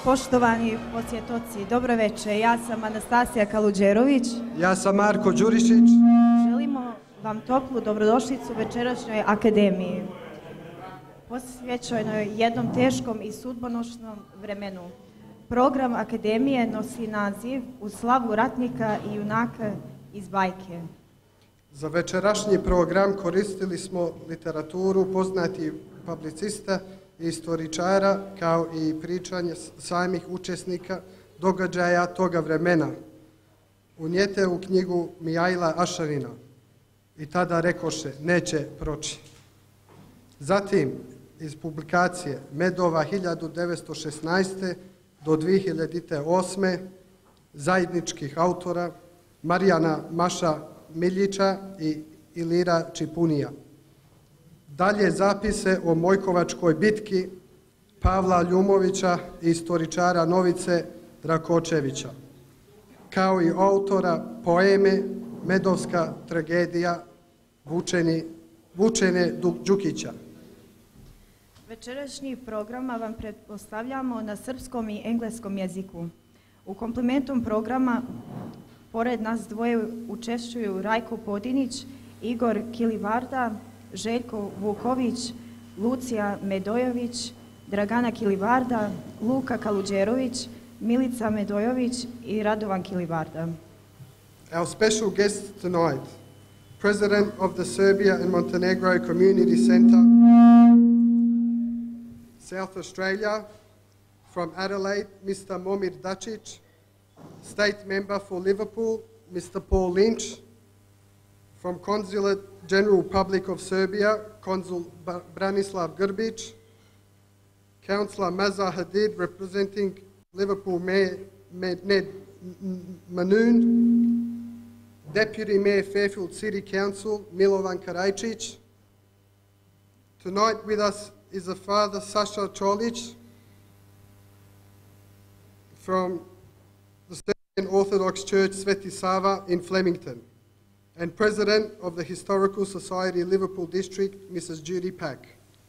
Poštovani posjetoci, dobro večer. Ja sam Anastasija Kaluđerović. Ja sam Marko Đurišić. Želimo vam toplu dobrodošlicu večerašnjoj akademiji. Posvećenoj jednom teškom i sudbonosnom vremenu. Program akademije nosi naziv U slavu ratnika i junaka iz bajke. Za večerašnji program koristili smo literaturu poznatih publicista i istoričara, kao i pričanje samih učesnika događaja toga vremena. Unijete u knjigu Mijaila Ašarina I tada rekoše, neće proći. Zatim, iz publikacije Medova 1916. do 2008. zajedničkih autora Marijana Maša Miljića i Ilira Čipunija. Dalje zapise o Mojkovačkoj bitki Pavla Ljumovića i istoričara Novice Drakočevića, kao i autora poeme Medovska tragedija Vučene Đukića. Večerašnji programa vam pretpostavljamo na srpskom i engleskom jeziku. U komplementom programa pored nas dvoje učestvuju Rajko Podinić, Igor Kilibarda, Željko Vuković, Lucija Medojović, Dragana Kilibarda, Luka Kaluđerović, Milica Medojović I Radovan Kilibarda. Our special guest tonight, President of the Serbia and Montenegro Community Centre, South Australia, from Adelaide, Mr. Momir Dacic, State Member for Liverpool, Mr. Paul Lynch, from Consulate General Public of Serbia, Consul Branislav Grbić, Councillor Mazar Hadid, representing Liverpool Mayor Ned Manoon, Deputy Mayor Fairfield City Council, Milovan Karajčić. Tonight with us is a Father Sasha Cholic from the Serbian Orthodox Church Sveti Sava in Flemington, and President of the Historical Society Liverpool District, Mrs. Judy Pack.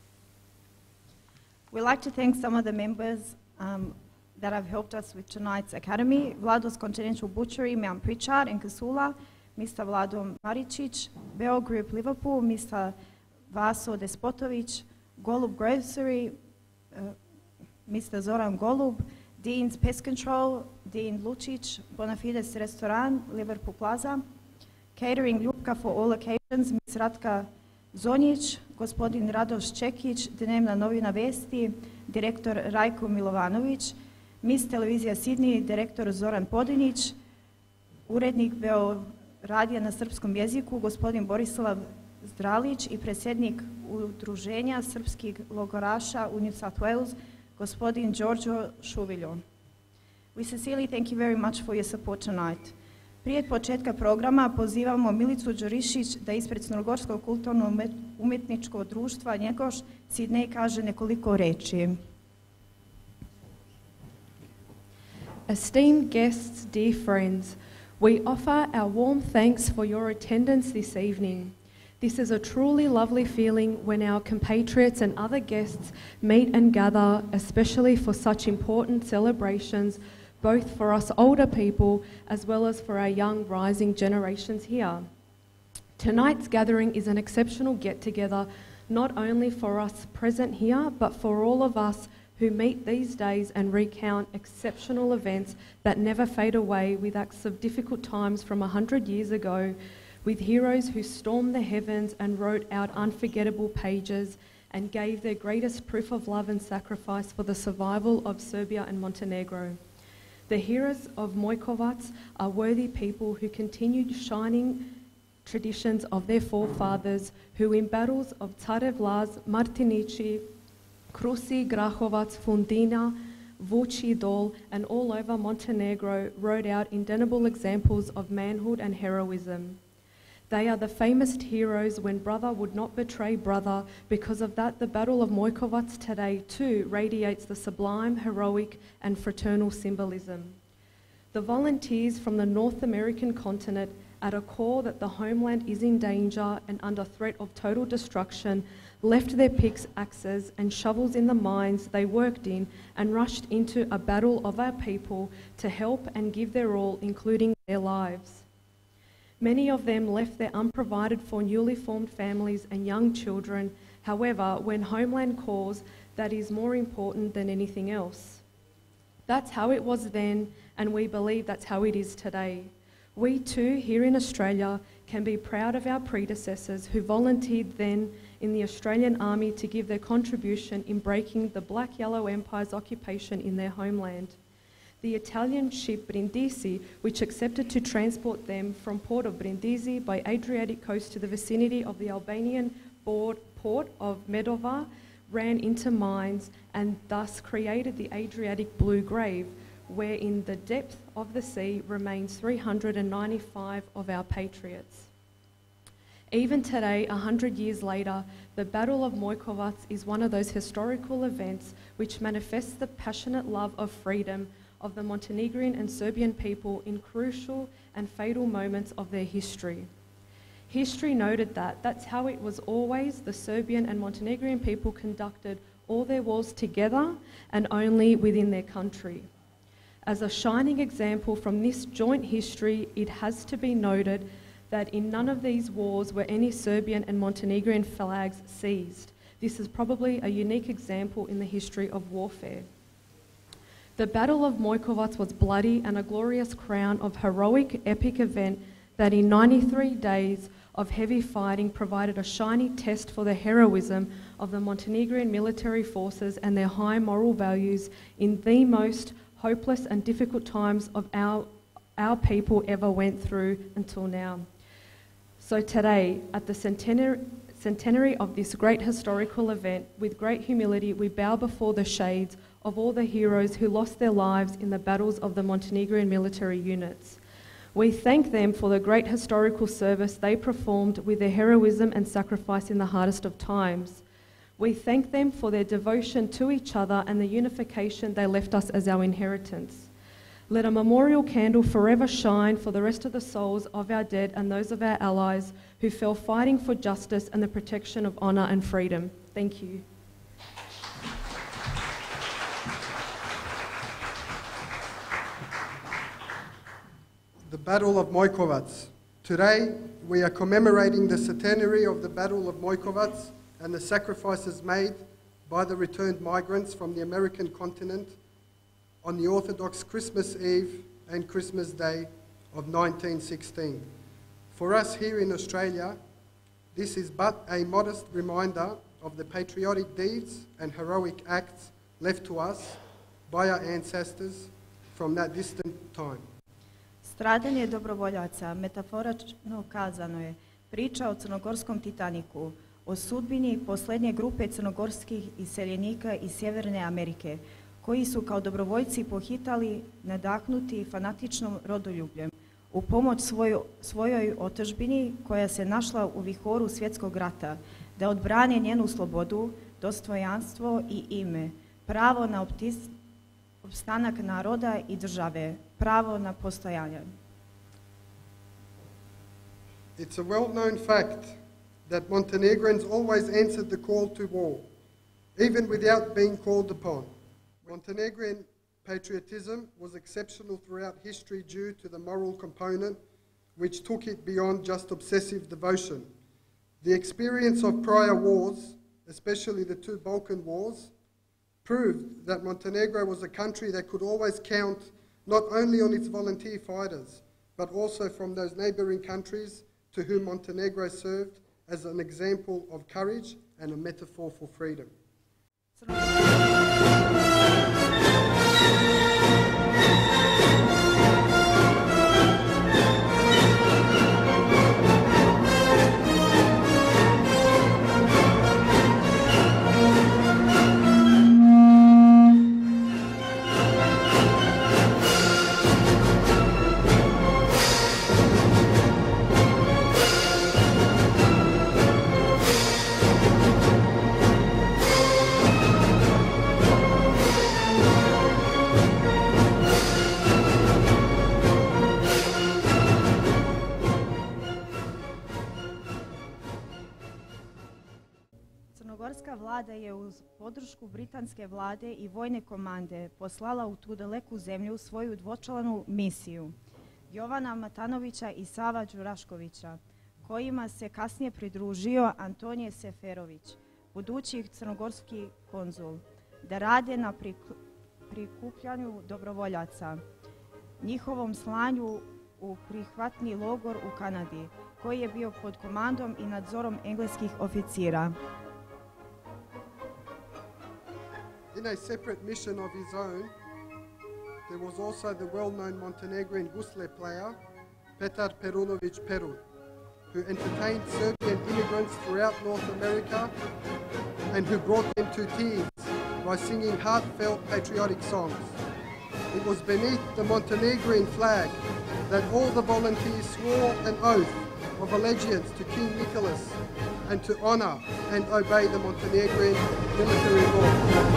We'd like to thank some of the members that have helped us with tonight's academy. Vlado's Continental Butchery, Mount Pritchard and Kasula, Mr. Vlado Maričić, Bell Group Liverpool, Mr. Vaso Despotović, Golub Grocery, Mr. Zoran Golub, Dean's Pest Control, Dean Lučić, Bonafides Restaurant, Liverpool Plaza, Catering Ljubka for all occasions, Ms. Ratka Zonjić, gospodin Radoš Čekić, Dnevna novina Vesti, direktor Rajko Milovanović, Miss Televizija Sidney, direktor Zoran Podinić, urednik Beo radija na srpskom jeziku, gospodin Borislav Zdralić I predsjednik Udruženja srpskih logoraša u New South Wales, gospodin Đorđo Šuviljo. We sincerely thank you very much for your support tonight. Prije početka programa pozivamo Milicu Đurišić da ispred Crnogorskog kulturno-umjetničkog društva Njegoš Sidney kaže nekoliko reči. Esteemed guests, dear friends, we offer our warm thanks for your attendance this evening. This is a truly lovely feeling when our compatriots and other guests meet and gather, especially for such important celebrations, both for us older people as well as for our young rising generations here. Tonight's gathering is an exceptional get-together, not only for us present here, but for all of us who meet these days and recount exceptional events that never fade away with acts of difficult times from 100 years ago, with heroes who stormed the heavens and wrote out unforgettable pages and gave their greatest proof of love and sacrifice for the survival of Serbia and Montenegro. The heroes of Mojkovac are worthy people who continued shining traditions of their forefathers, who in battles of Carev Laz, Martinici, Krusi, Grahovac, Fundina, Vuči Dol, and all over Montenegro wrote out indelible examples of manhood and heroism. They are the famous heroes when brother would not betray brother. Because of that, the Battle of Mojkovac today too radiates the sublime, heroic and fraternal symbolism. The volunteers from the North American continent, at a call that the homeland is in danger and under threat of total destruction, left their pickaxes and shovels in the mines they worked in, and rushed into a battle of our people to help and give their all, including their lives. Many of them left their unprovided for newly formed families and young children. However, when homeland calls, that is more important than anything else. That's how it was then, and we believe that's how it is today. We too, here in Australia, can be proud of our predecessors who volunteered then in the Australian Army to give their contribution in breaking the Black-Yellow Empire's occupation in their homeland. The Italian ship Brindisi, which accepted to transport them from port of Brindisi by Adriatic coast to the vicinity of the Albanian port of Medova, ran into mines and thus created the Adriatic Blue Grave, where in the depth of the sea remains 395 of our patriots. Even today, 100 years later, the Battle of Mojkovac is one of those historical events which manifests the passionate love of freedom of the Montenegrin and Serbian people in crucial and fatal moments of their history. History noted that that's how it was always. The Serbian and Montenegrin people conducted all their wars together and only within their country. As a shining example from this joint history, it has to be noted that in none of these wars were any Serbian and Montenegrin flags seized. This is probably a unique example in the history of warfare. The Battle of Mojkovac was bloody and a glorious crown of heroic, epic event that in 93 days of heavy fighting provided a shiny test for the heroism of the Montenegrin military forces and their high moral values in the most hopeless and difficult times of our people ever went through until now. So today, at the centenary of this great historical event, with great humility, we bow before the shades of all the heroes who lost their lives in the battles of the Montenegrin military units. We thank them for the great historical service they performed with their heroism and sacrifice in the hardest of times. We thank them for their devotion to each other and the unification they left us as our inheritance. Let a memorial candle forever shine for the rest of the souls of our dead and those of our allies who fell fighting for justice and the protection of honour and freedom. Thank you. The Battle of Mojkovac. Today, we are commemorating the centenary of the Battle of Mojkovac and the sacrifices made by the returned migrants from the American continent on the Orthodox Christmas Eve and Christmas Day of 1916. For us here in Australia, this is but a modest reminder of the patriotic deeds and heroic acts left to us by our ancestors from that distant time. Stradanje dobrovoljaca, metaforično kazano je, priča o crnogorskom Titaniku, o sudbini posljednje grupe crnogorskih iseljenika iz Sjeverne Amerike, koji su kao dobrovoljci pohitali, nadahnuti fanatičnom rodoljubljem, u pomoć svojoj otadžbini koja se našla u vihoru svjetskog rata, da odbrane njenu slobodu, dostojanstvo i ime, pravo na opstanak naroda i države, pravo na postojanje. It's a well-known fact that Montenegrins always answered the call to war, even without being called upon. Montenegrin patriotism was exceptional throughout history due to the moral component which took it beyond just obsessive devotion. The experience of prior wars, especially the two Balkan wars, proved that Montenegro was a country that could always count not only on its volunteer fighters, but also from those neighbouring countries to whom Montenegro served as an example of courage and a metaphor for freedom. vlada je uz podršku britanske vlade i vojne komande poslala u tu daleku zemlju svoju dvočlanu misiju. Jovana Matanovića i Sava Đuraškovića, kojima se kasnije pridružio Antonije Seferović, budući crnogorski konzul, da rade na prikupljanju dobrovoljaca, njihovom slanju u prihvatni logor u Kanadi, koji je bio pod komandom i nadzorom engleskih oficira. In a separate mission of his own, there was also the well-known Montenegrin gusle player, Petar Perunović Perun, who entertained Serbian immigrants throughout North America and who brought them to tears by singing heartfelt patriotic songs. It was beneath the Montenegrin flag that all the volunteers swore an oath of allegiance to King Nicholas and to honor and obey the Montenegrin military law.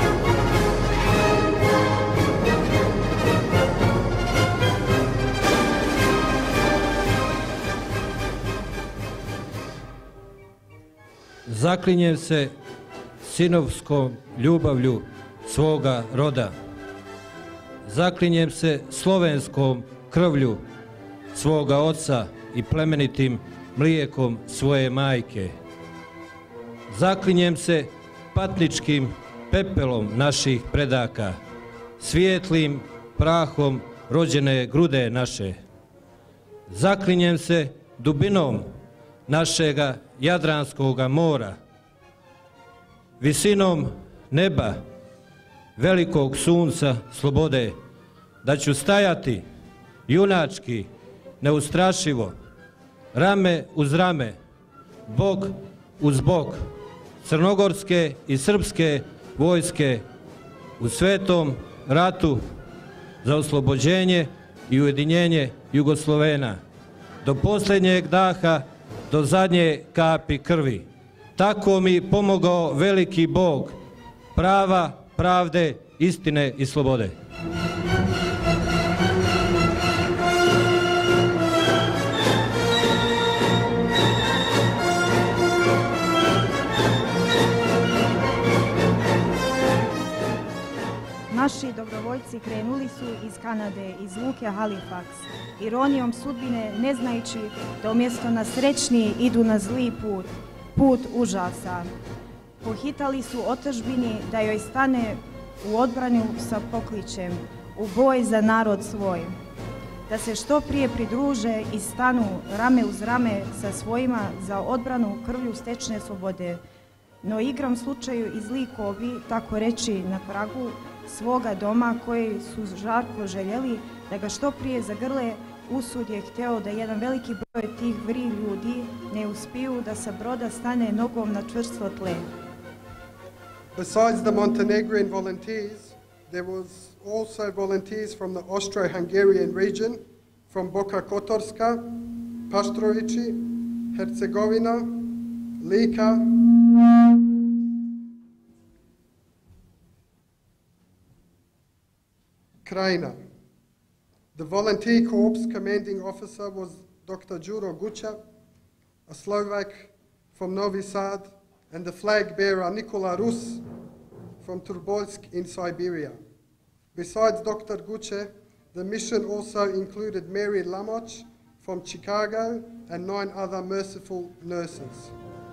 Zaklinjem se sinovskom ljubavlju svoga roda. Zaklinjem se slovenskom krvlju svoga oca i plemenitim mlijekom svoje majke. Zaklinjem se patničkim pepelom naših predaka, svijetlim prahom rođene grude naše. Zaklinjem se dubinom našega Jadranskoga mora, visinom neba, velikog sunca slobode, da ću stajati junački, neustrašivo, rame uz rame, bok uz bok, crnogorske i srpske vojske u svetom ratu za oslobođenje i ujedinjenje Jugoslovena, do posljednjeg daha, do zadnje kapi krvi. Tako mi pomogao veliki Bog, prava, pravde, istine i slobode. Naši dobrovoljci krenuli su iz Kanade, iz luke Halifax, ironijom sudbine ne znajući da umjesto na srećni idu na zli put, put užasa. Pohitali su otadžbini da joj stane u odbranu sa pokličem, u boj za narod svoj, da se što prije pridruže i stanu rame uz rame sa svojima za odbranu krvlju stečne slobode. No igram slučaju i zli kobi, tako reći na pragu svoga doma koji su žarko željeli da ga što prije zagrle, usud je hteo da jedan veliki broj tih vri ljudi ne uspiju da sa broda stane nogom na čvrsto tle. Besides the Montenegrin volunteers, there was also volunteers from the Austro-Hungarian region, from Boka Kotorska, Paštrovići, Hercegovina, Lika, Krajina. The volunteer corps commanding officer was Dr. Đuro Guća, a Slovak from Novi Sad, and the flag bearer Nikola Rus from Turboljsk in Siberia. Besides Dr. Guće, the mission also included Mary Lamoch from Chicago and 9 other merciful nurses.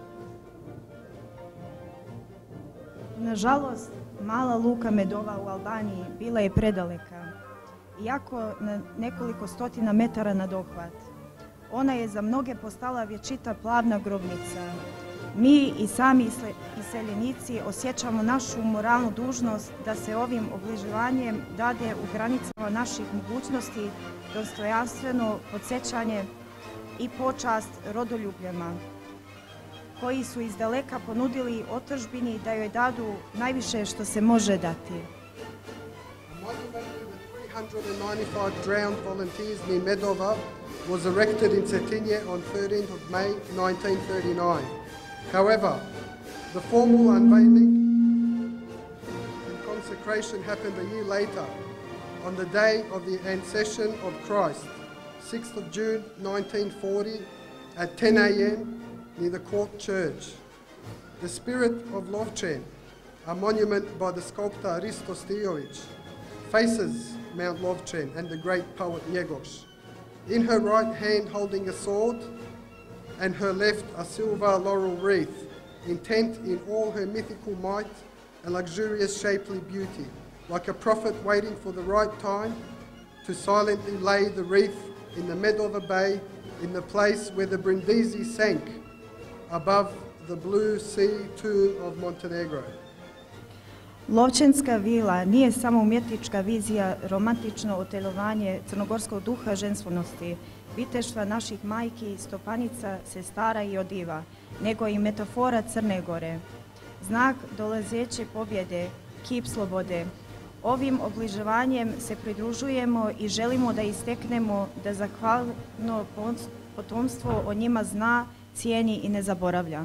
Nažalost, mala luka Medova u Albaniji bila je predaleka, iako na nekoliko stotina metara na dohvat. Ona je za mnoge postala vječita plavna grobnica. Mi i sami iseljenici osjećamo našu moralnu dužnost da se ovim obližavanjem dade u granicama naših mogućnosti dostojanstveno podsjećanje i počast rodoljubljama, koji su iz daleka ponudili otadžbini da joj dadu najviše što se može dati. A monument to the 395 drowned volunteers near Medova was erected in Cetinje on 13th of May 1939. However, the formal unveiling and consecration happened a year later, on the day of the Ascension of Christ, 6th of June 1940, at 10 a.m. near the Court Church. The spirit of Lovćen a monument by the sculptor Risto Stijović, faces Mount Lovćen and the great poet Njegoš. In her right hand holding a sword, and her left a silver laurel wreath, intent in all her mythical might and luxurious shapely beauty, like a prophet waiting for the right time to silently lay the wreath in the Medova Bay, in the place where the Brindisi sank above the blue sea tomb of Montenegro. Lovćenska vila nije samo umjetnička vizija, romantično otelovanje crnogorskog duha ženstvenosti, viteštva naših majki, stopanica, sestara i odiva, nego i metafora Crne Gore. Znak dolazeće pobjede, kip slobode. Ovim obližavanjem se pridružujemo i želimo da isteknemo da zahvalno potomstvo o njima zna, cijeni i ne zaboravlja.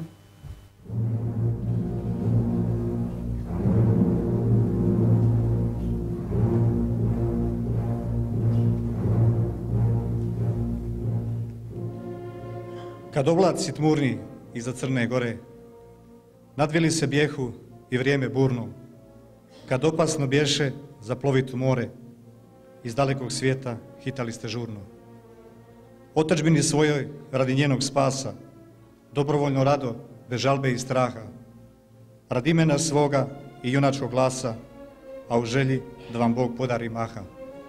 Kad oblaci tmurni iza Crne Gore, nadvili se bijehu i vrijeme burno, kad opasno bješe zaplovit u more, iz dalekog svijeta hitali ste žurno. Otadžbini svojoj radi njenog spasa, dobrovoljno rado, bez žalbe i straha, radi imena svoga i junačkog glasa, a u želji da vam Bog podari maha.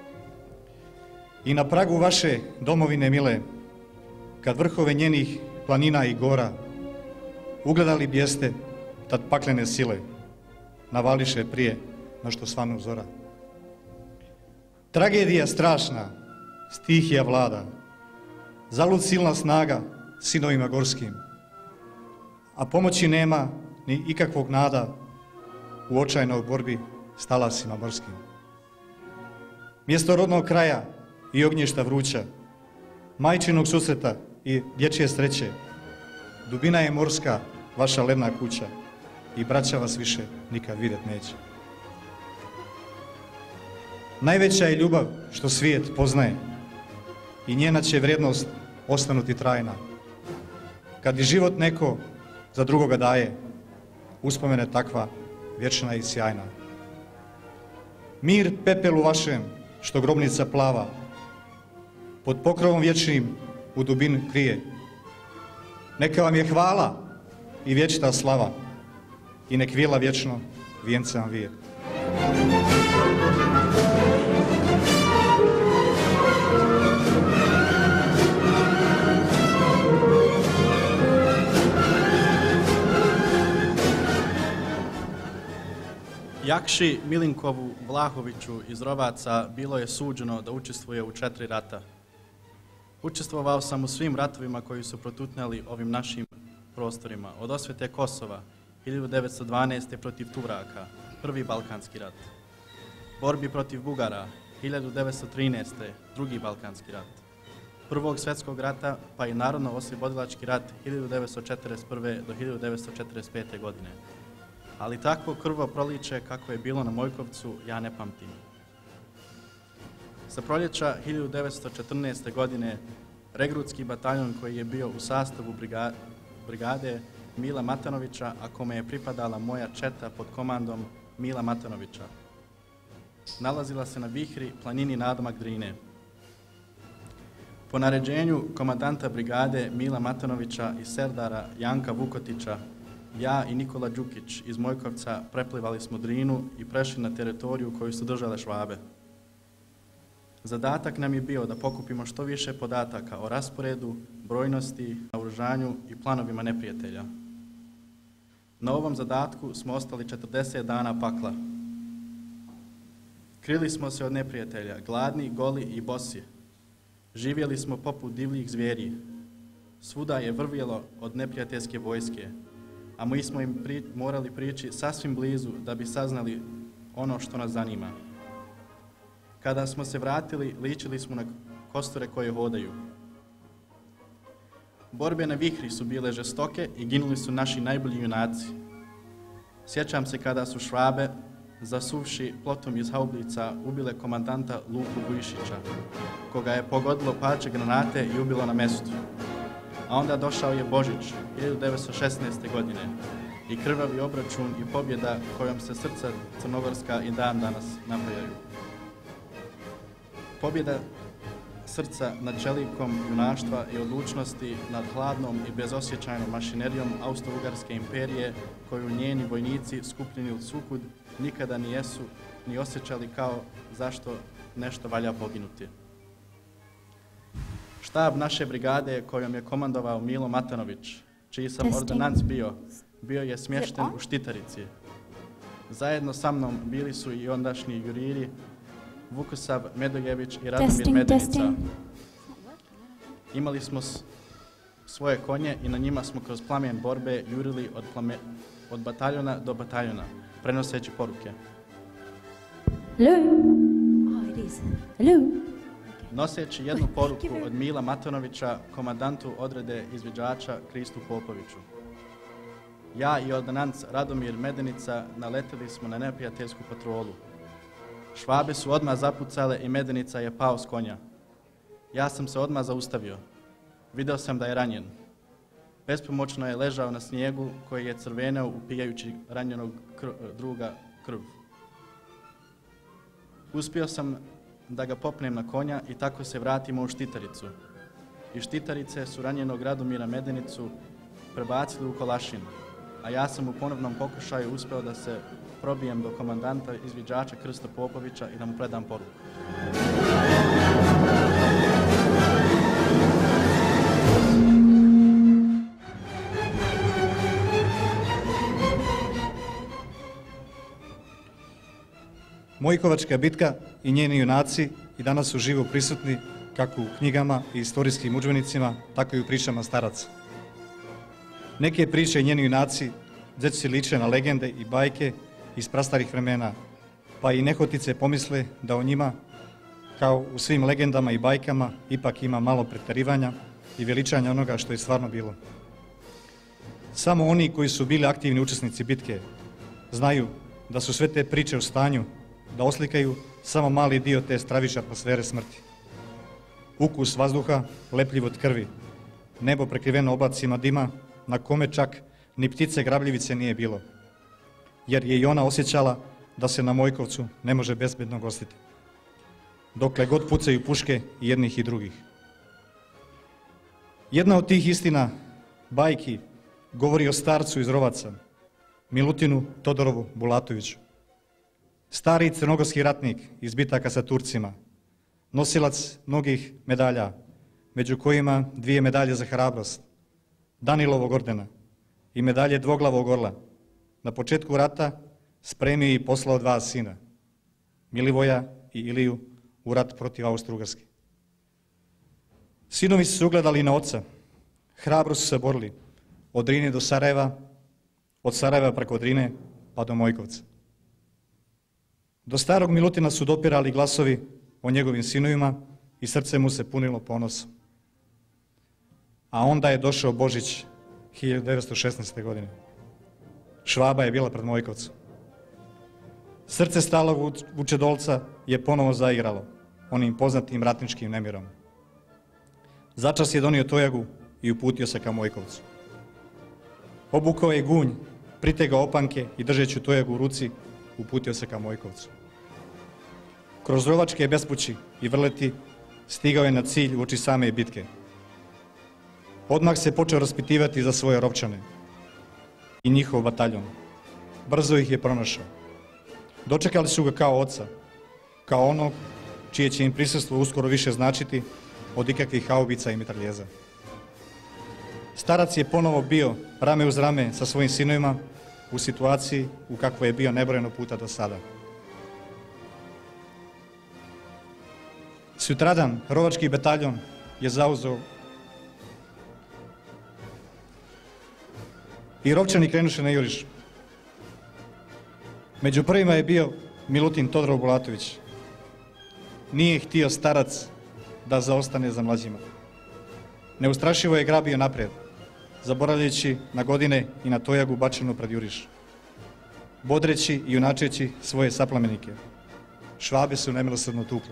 I na pragu vaše domovine mile, kad vrhove njenih planina i gora ugledali bijeste tad paklene sile, navališe prije no što svanu zora. Tragedija strašna, stihija vlada, zalud silna snaga sinovima gorskim, a pomoći nema ni ikakvog nada u očajnoj borbi s talasima morskim. Mjesto rodnog kraja i ognjišta vruća, majčinog susreta i dječje sreće, dubina je morska vaša ledna kuća i braća vas više nikad vidjet neće. Najveća je ljubav što svijet poznaje i njena će vrijednost ostanuti trajna. Kad i život neko za drugoga daje, uspomene takva vječna i sjajna. Mir pepelu vašem što grobnica plava, pod pokrovom vječnim u dubinu krije. Neka vam je hvala i vječita slava i nek vila vječno vijence vam vije. Jakši Milinkovu Vlahoviću iz Rovaca bilo je suđeno da učestvuje u 4 rata. Učestvovao sam u svim ratovima koji su protutnjali ovim našim prostorima, od osvete Kosova 1912. protiv Turaka, prvi Balkanski rat, borbi protiv Bugara 1913. drugi Balkanski rat, Prvog svjetskog rata pa i Narodno-oslobodilački rat 1941. do 1945. godine. Ali takvo krvoproliće kako je bilo na Mojkovcu ja ne pamtim. Sa proljeća 1914. godine regrutski bataljon koji je bio u sastavu brigade Mila Matanovića, a kome je pripadala moja četa pod komandom Mila Matanovića, nalazila se na vihri planini nadomak Drine. Po naređenju komandanta brigade Mila Matanovića i serdara Janka Vukotića, ja i Nikola Đukić iz Mojkovca preplivali smo Drinu i prešli na teritoriju koju su držale Švabe. Zadatak nam je bio da pokupimo što više podataka o rasporedu, brojnosti, naoružanju i planovima neprijatelja. Na ovom zadatku smo ostali 40 dana pakla. Krili smo se od neprijatelja, gladni, goli i bosi. Živjeli smo poput divljih zvijeri. Svuda je vrvjelo od neprijateljske vojske, a mi smo im morali prići sasvim blizu da bi saznali ono što nas zanima. Kada smo se vratili, ličili smo na kosture koje hodaju. Borbe na vihri su bile žestoke i ginuli su naši najbolji junaci. Sjećam se kada su Švabe, zasuvši plotom iz haublica, ubile komandanta Luku Vujišića, koga je pogodilo parče granate i ubilo na mjestu. A onda došao je Božić 1916. godine i krvavi obračun i pobjeda kojom se srca crnogorska i dan danas napajaju. Pobjeda srca nad čelikom junaštva i odlučnosti nad hladnom i bezosjećajnom mašinerijom Austro-Ugarske imperije koju njeni vojnici skupljeni u sukud nikada nijesu ni osjećali kao zašto nešto valja poginuti. Štab naše brigade kojom je komandovao Milo Matanović, čiji sam ordonanc bio je smješten u Štitarici. Zajedno sa mnom bili su i ondašnji juriri Vukosav Medojević i Radomir Medenica. Imali smo svoje konje i na njima smo kroz plamen borbe jurili od bataljona do bataljona, prenoseći poruke. Hello? Oh, it is. Hello? Noseći jednu poruku od Mila Matanovića, komandantu odrede izviđača Kristu Popoviću. Ja i ordonanc Radomir Medenica naleteli smo na neprijateljsku patrolu. Švabe su odmah zapucale i Medenica je pao s konja. Ja sam se odmah zaustavio. Video sam da je ranjen. Bespomoćno je ležao na snijegu koji je crveneo upijajući ranjenog druga krv. Uspio sam da ga popnem na konja i tako se vratimo u Štitaricu. Iz Štitarice su ranjenog Radomira Medenicu prebacili u Kolašin, a ja sam u ponovnom pokušaju uspeo da se probijem do komandanta izviđača Krsta Popovića i da mu predam poruku. Mojkovačka bitka i njeni junaci i danas su živo prisutni kako u knjigama i istorijskim udžbenicima, tako i u pričama staraca. Neke priče i njeni junaci djeci liče na legende i bajke iz prastarih vremena, pa i nehotice pomisle da o njima, kao u svim legendama i bajkama, ipak ima malo pretjerivanja i veličanja onoga što je stvarno bilo. Samo oni koji su bili aktivni učesnici bitke znaju da su sve te priče u stanju da oslikaju samo mali dio te stravične atmosfere smrti. Ukus vazduha lepljiv od krvi, nebo prekriveno oblacima dima na kome čak ni ptice grabljivice nije bilo, jer je i ona osjećala da se na Mojkovcu ne može bezbedno gostiti, dokle god pucaju puške i jednih i drugih. Jedna od tih istina, bajki, govori o starcu iz Rovaca, Milutinu Todorovu Bulatoviću. Stari crnogorski ratnik iz bitaka sa Turcima, nosilac mnogih medalja, među kojima 2 medalje za hrabrost, Danilovog ordena i medalje dvoglavog orla. Na početku rata spremio i poslao 2 sina, Milivoja i Iliju, u rat protiv Austro-Ugarske. Sinovi su se ugledali na oca, hrabro su se borili, od Drine do Sarajeva, od Sarajeva preko Drine pa do Mojkovca. Do starog Milutina su dopirali glasovi o njegovim sinovima i srce mu se punilo ponosom. A onda je došao Božić 1916. godine. Švaba je bila pred Mojkovcem. Srce stalog Vučedolca je ponovo zaigralo onim poznatim ratničkim nemirom. Začas je donio tojagu i uputio se ka Mojkovcu. Obukao je gunj, pritegao opanke i držeći tojagu u ruci, uputio se ka Mojkovcu. Kroz rovačke bespući i vrleti stigao je na cilj uoči same bitke. Odmah se počeo raspitivati za svoje ropčane i njihov bataljon. Brzo ih je pronašao. Dočekali su ga kao oca, kao onog čije će im prisustvo uskoro više značiti od ikakvih haubica i mitraljeza. Starac je ponovo bio rame uz rame sa svojim sinovima u situaciji u kakvoj je bio nebrojeno puta do sada. Sutradan rovački bataljon je zauzeo i ropčani krenuše na juriš. Među prvima je bio Milutin Todorov Bulatović. Nije htio starac da zaostane za mlađima. Neustrašivo je grabio naprijed, zaboravljajući na godine i na tojagu bačenu pred juriš. Bodreći i junačeći svoje saplamenike. Švabe su nemilosrdno tukle.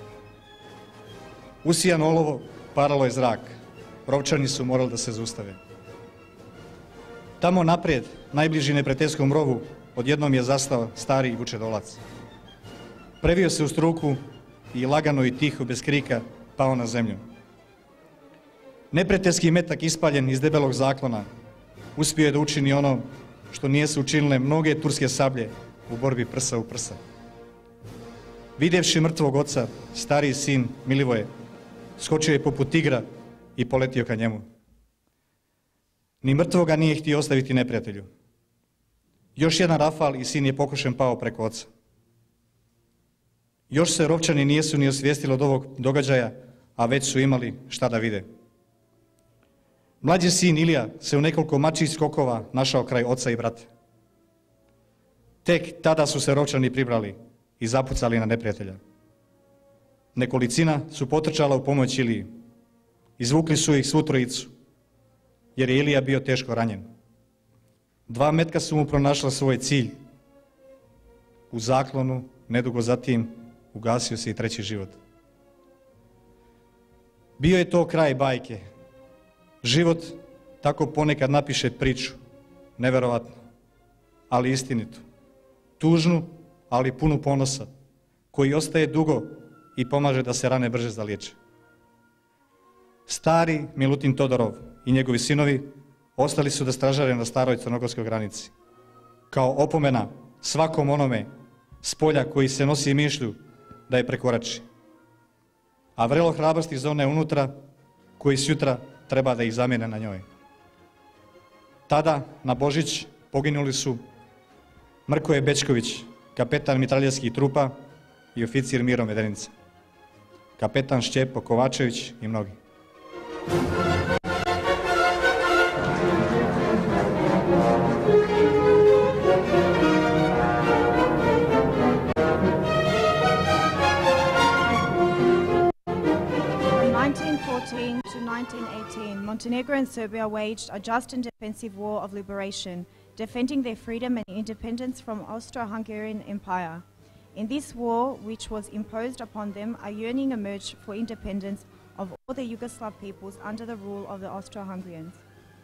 Usijano olovo paralo je zrak. Ropčani su morali da se zaustave. Tamo naprijed, najbliži neprijateljskom rovu, odjednom je zastao stari vučedolac. Previo se u struku i lagano i tiho, bez krika, pao na zemlju. Neprijateljski metak ispaljen iz debelog zaklona uspio je da učini ono što nije su učinile mnoge turske sablje u borbi prsa u prsa. Vidjevši mrtvog oca, stariji sin Milivoje skočio je poput tigra i poletio ka njemu. Ni mrtvoga nije htio ostaviti neprijatelju. Još jedan rafal i sin je pokošen pao preko oca. Još se Rovčani nijesu ni osvijestili od ovog događaja, a već su imali šta da vide. Mlađi sin Ilija se u nekoliko mačjih skokova našao kraj oca i brata. Tek tada su se Rovčani pribrali i zapucali na neprijatelja. Nekolicina su potrčala u pomoć Iliji. Izvukli su ih svu trojicu, jer je Ilija bio teško ranjen. 2 metka su mu pronašla svoj cilj. U zaklonu, nedugo zatim, ugasio se i 3. život. Bio je to kraj bajke. Život tako ponekad napiše priču, neverovatno, ali istinitu. Tužnu, ali punu ponosa, koji ostaje dugo i pomaže da se rane brže zaliječe. Stari Milutin Todorov i njegovi sinovi ostali su da stražare na staroj crnogorskoj granici. Kao opomena svakom onome s polja koji se nosi mišlju da je prekorači. A vrelo hrabrosti za one unutra koji sjutra treba da ih zamijene na njoj. Tada, na Božić, poginuli su Mrkoje Bečković, kapetan mitraljevskih trupa i oficir Miro Medenica, kapetan Šćepo Kovačević i mnogi. To 1918, Montenegro and Serbia waged a just and defensive war of liberation, defending their freedom and independence from Austro-Hungarian Empire. In this war, which was imposed upon them, a yearning emerged for independence of all the Yugoslav peoples under the rule of the Austro-Hungarians.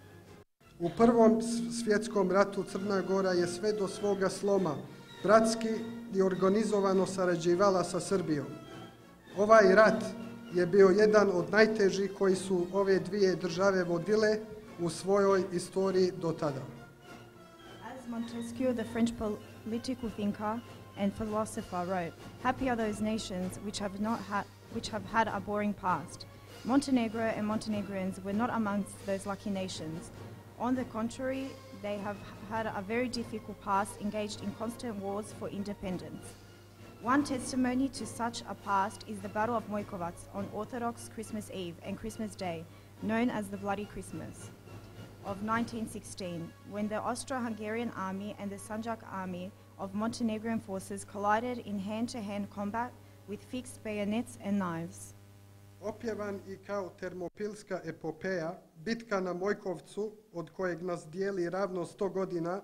U Prvom svjetskom ratu Crna Gora je sve do svoga sloma bratski i organizovano sarađivala sa Srbijom. Ovaj rat je bio jedan od najtežih koji su ove dvije države vodile u svojoj istoriji do tada. As Montesquieu, the French political thinker and philosopher, wrote, "Happy are those nations which have had a boring past. Montenegro and Montenegrins were not amongst those lucky nations. On the contrary, they have had a very difficult past, engaged in constant wars for independence. One testimony to such a past is the Battle of Mojkovac on Orthodox Christmas Eve and Christmas Day, known as the Bloody Christmas, of 1916, when the Austro-Hungarian army and the Sanjak army of Montenegrin forces collided in hand-to-hand combat with fixed bayonets and knives. Opjevan i kao termopilska epopeja, bitka na Mojkovcu, od kojeg nas dijeli ravno 100 godina,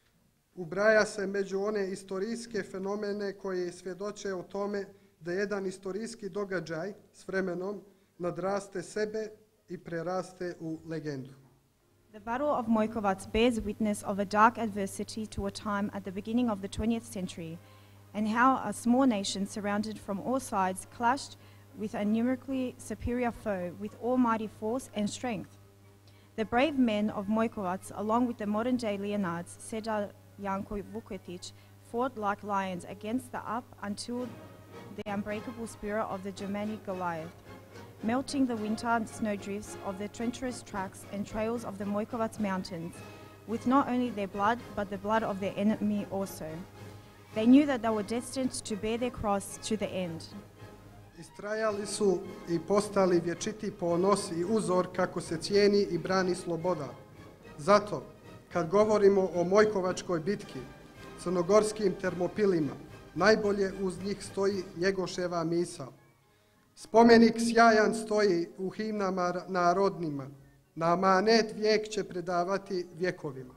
ubraja se među one istorijske fenomene koji svjedoče o tome da jedan istorijski događaj s vremenom nadraste sebe i preraste u legendu. The Battle of Mojkovac bears witness of a dark adversity to a time at the beginning of the 20th century, and how a small nation surrounded from all sides clashed with a numerically superior foe with almighty force and strength. The brave men of Mojkovac, along with the modern-day Leonards, Sedar Janko Vukotic, fought like lions against the up until the unbreakable spirit of the Germanic Goliath, melting the winter snowdrifts of the treacherous tracks and trails of the Mojkovac mountains, with not only their blood, but the blood of their enemy also. They knew that they were destined to bear their cross to the end. Istrajali su i postali vječiti ponos i uzor kako se cijeni i brani sloboda. Zato, kad govorimo o Mojkovačkoj bitki, crnogorskim termopilima, najbolje uz njih stoji Njegoševa misao. Spomenik sjajan stoji u himnama narodnima, na amanet vijek će predavati vjekovima.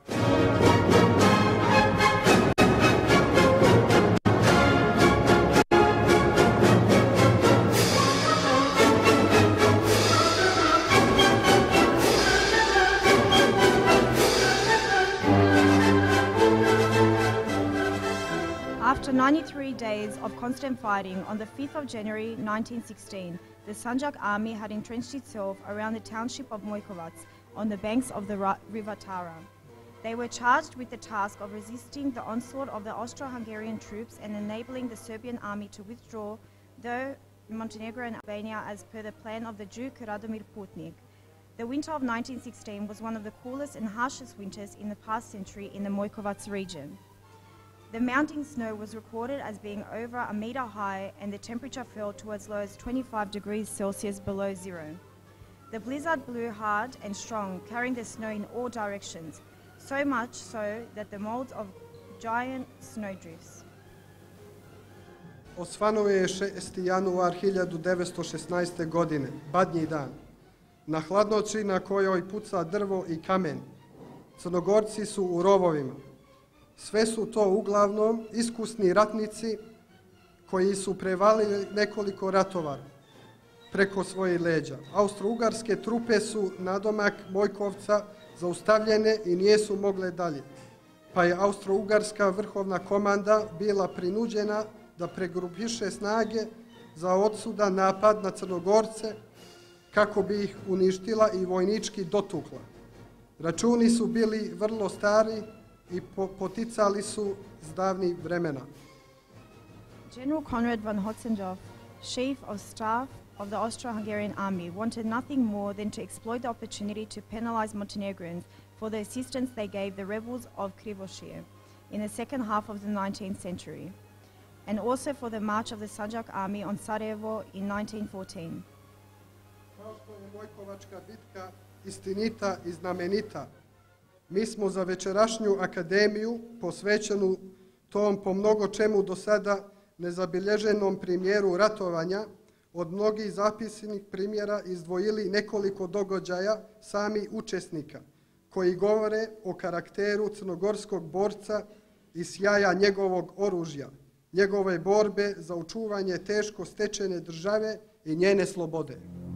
93 days of constant fighting, on the 5th of January 1916, the Sanjak army had entrenched itself around the township of Mojkovac on the banks of the river Tara. They were charged with the task of resisting the onslaught of the Austro-Hungarian troops and enabling the Serbian army to withdraw, though Montenegro and Albania, as per the plan of the Duke Radomir Putnik. The winter of 1916 was one of the coolest and harshest winters in the past century in the Mojkovac region. The mounting snow was recorded as being over a meter high, and the temperature fell to as low as 25 degrees Celsius below zero. The blizzard blew hard and strong, carrying the snow in all directions, so much so that the molds of giant snowdrifts. Osvanuo je 6. januar 1916. godine, badnji dan. Na hladnoći na kojoj puca drvo i kamen. Crnogorci su u rovovima. Sve su to uglavnom iskusni ratnici koji su prevalili nekoliko ratova preko svojih leđa. Austro-ugarske trupe su nadomak Mojkovca zaustavljene i nijesu mogle dalje, pa je Austro-ugarska vrhovna komanda bila prinuđena da pregrupiše snage za odsuda napad na Crnogorce kako bi ih uništila i vojnički dotukla. Računi su bili vrlo stari i poticali su s davnih vremena. General Konrad von Hotzendorf, Chief of Staff of the Austro-Hungarian army, wanted nothing more than to exploit the opportunity to penalize Montenegrins for the assistance they gave the rebels of Krivoshir in the second half of the 19th century, and also for the march of the Sanjak army on Sarajevo in 1914. Kao što je Mojkovačka bitka istinita i znamenita, mi smo za večerašnju akademiju, posvećenu tom po mnogo čemu do sada nezabilježenom primjeru ratovanja, od mnogih zapisnih primjera izdvojili nekoliko događaja sami učesnika, koji govore o karakteru crnogorskog borca i sjaja njegovog oružja, njegove borbe za očuvanje teško stečene države i njene slobode.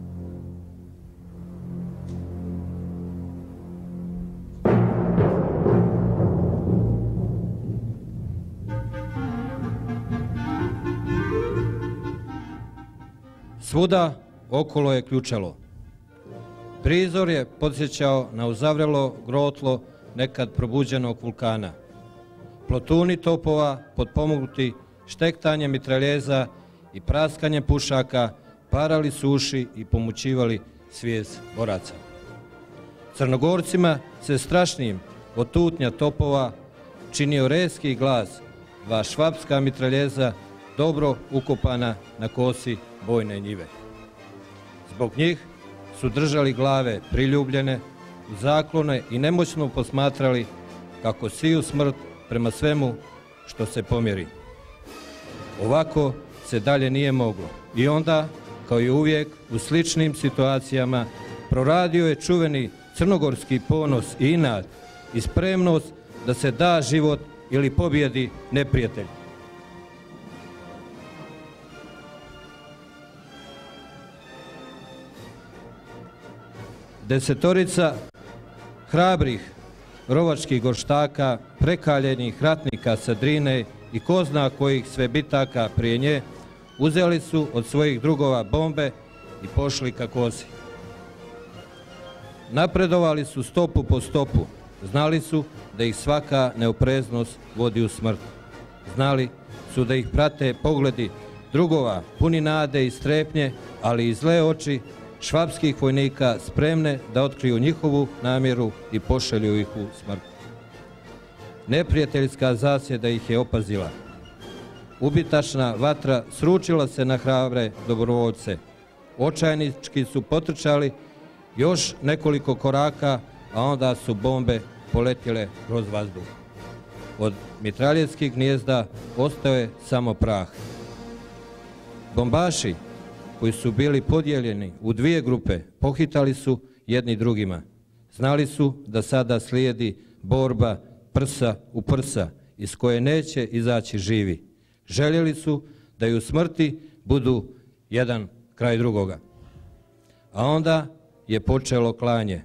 Svuda okolo je ključalo. Prizor je podsjećao na uzavrelo grotlo nekad probuđenog vulkana. Plotuni topova, potpomognuti štektanjem mitraljeza i praskanjem pušaka, parali su uši i pomućivali svijest boraca. Crnogorcima se strašnim od tutnja topova činio rezki glas dva švapska mitraljeza dobro ukopana na kosi bojne njive. Zbog njih su držali glave priljubljene u zaklone i nemoćno posmatrali kako siju smrt prema svemu što se pomjeri. Ovako se dalje nije moglo i onda, kao i uvijek u sličnim situacijama, proradio je čuveni crnogorski ponos i inat i spremnost da se da život ili pobjedi neprijatelj. Desetorica hrabrih rovačkih gorštaka, prekaljenih ratnika sa Drine i ko zna kojih sve bitaka prije nje, uzeli su od svojih drugova bombe i pošli ka kosi. Napredovali su stopu po stopu, znali su da ih svaka neopreznost vodi u smrt. Znali su da ih prate pogledi drugova puni nade i strepnje, ali i zle oči švapskih vojnika spremne da otkriju njihovu namjeru i pošalju ih u smrt. Neprijateljska zasjeda ih je opazila. Ubitačna vatra sručila se na hrabre dobrovoljce. Očajnički su potrčali još nekoliko koraka, a onda su bombe poletjele kroz vazduh. Od mitraljevskih gnijezda ostao je samo prah. Bombaši, koji su bili podijeljeni u dvije grupe, pohitali su jedni drugima. Znali su da sada slijedi borba prsa u prsa, iz koje neće izaći živi. Željeli su da i u smrti budu jedan kraj drugoga. A onda je počelo klanje.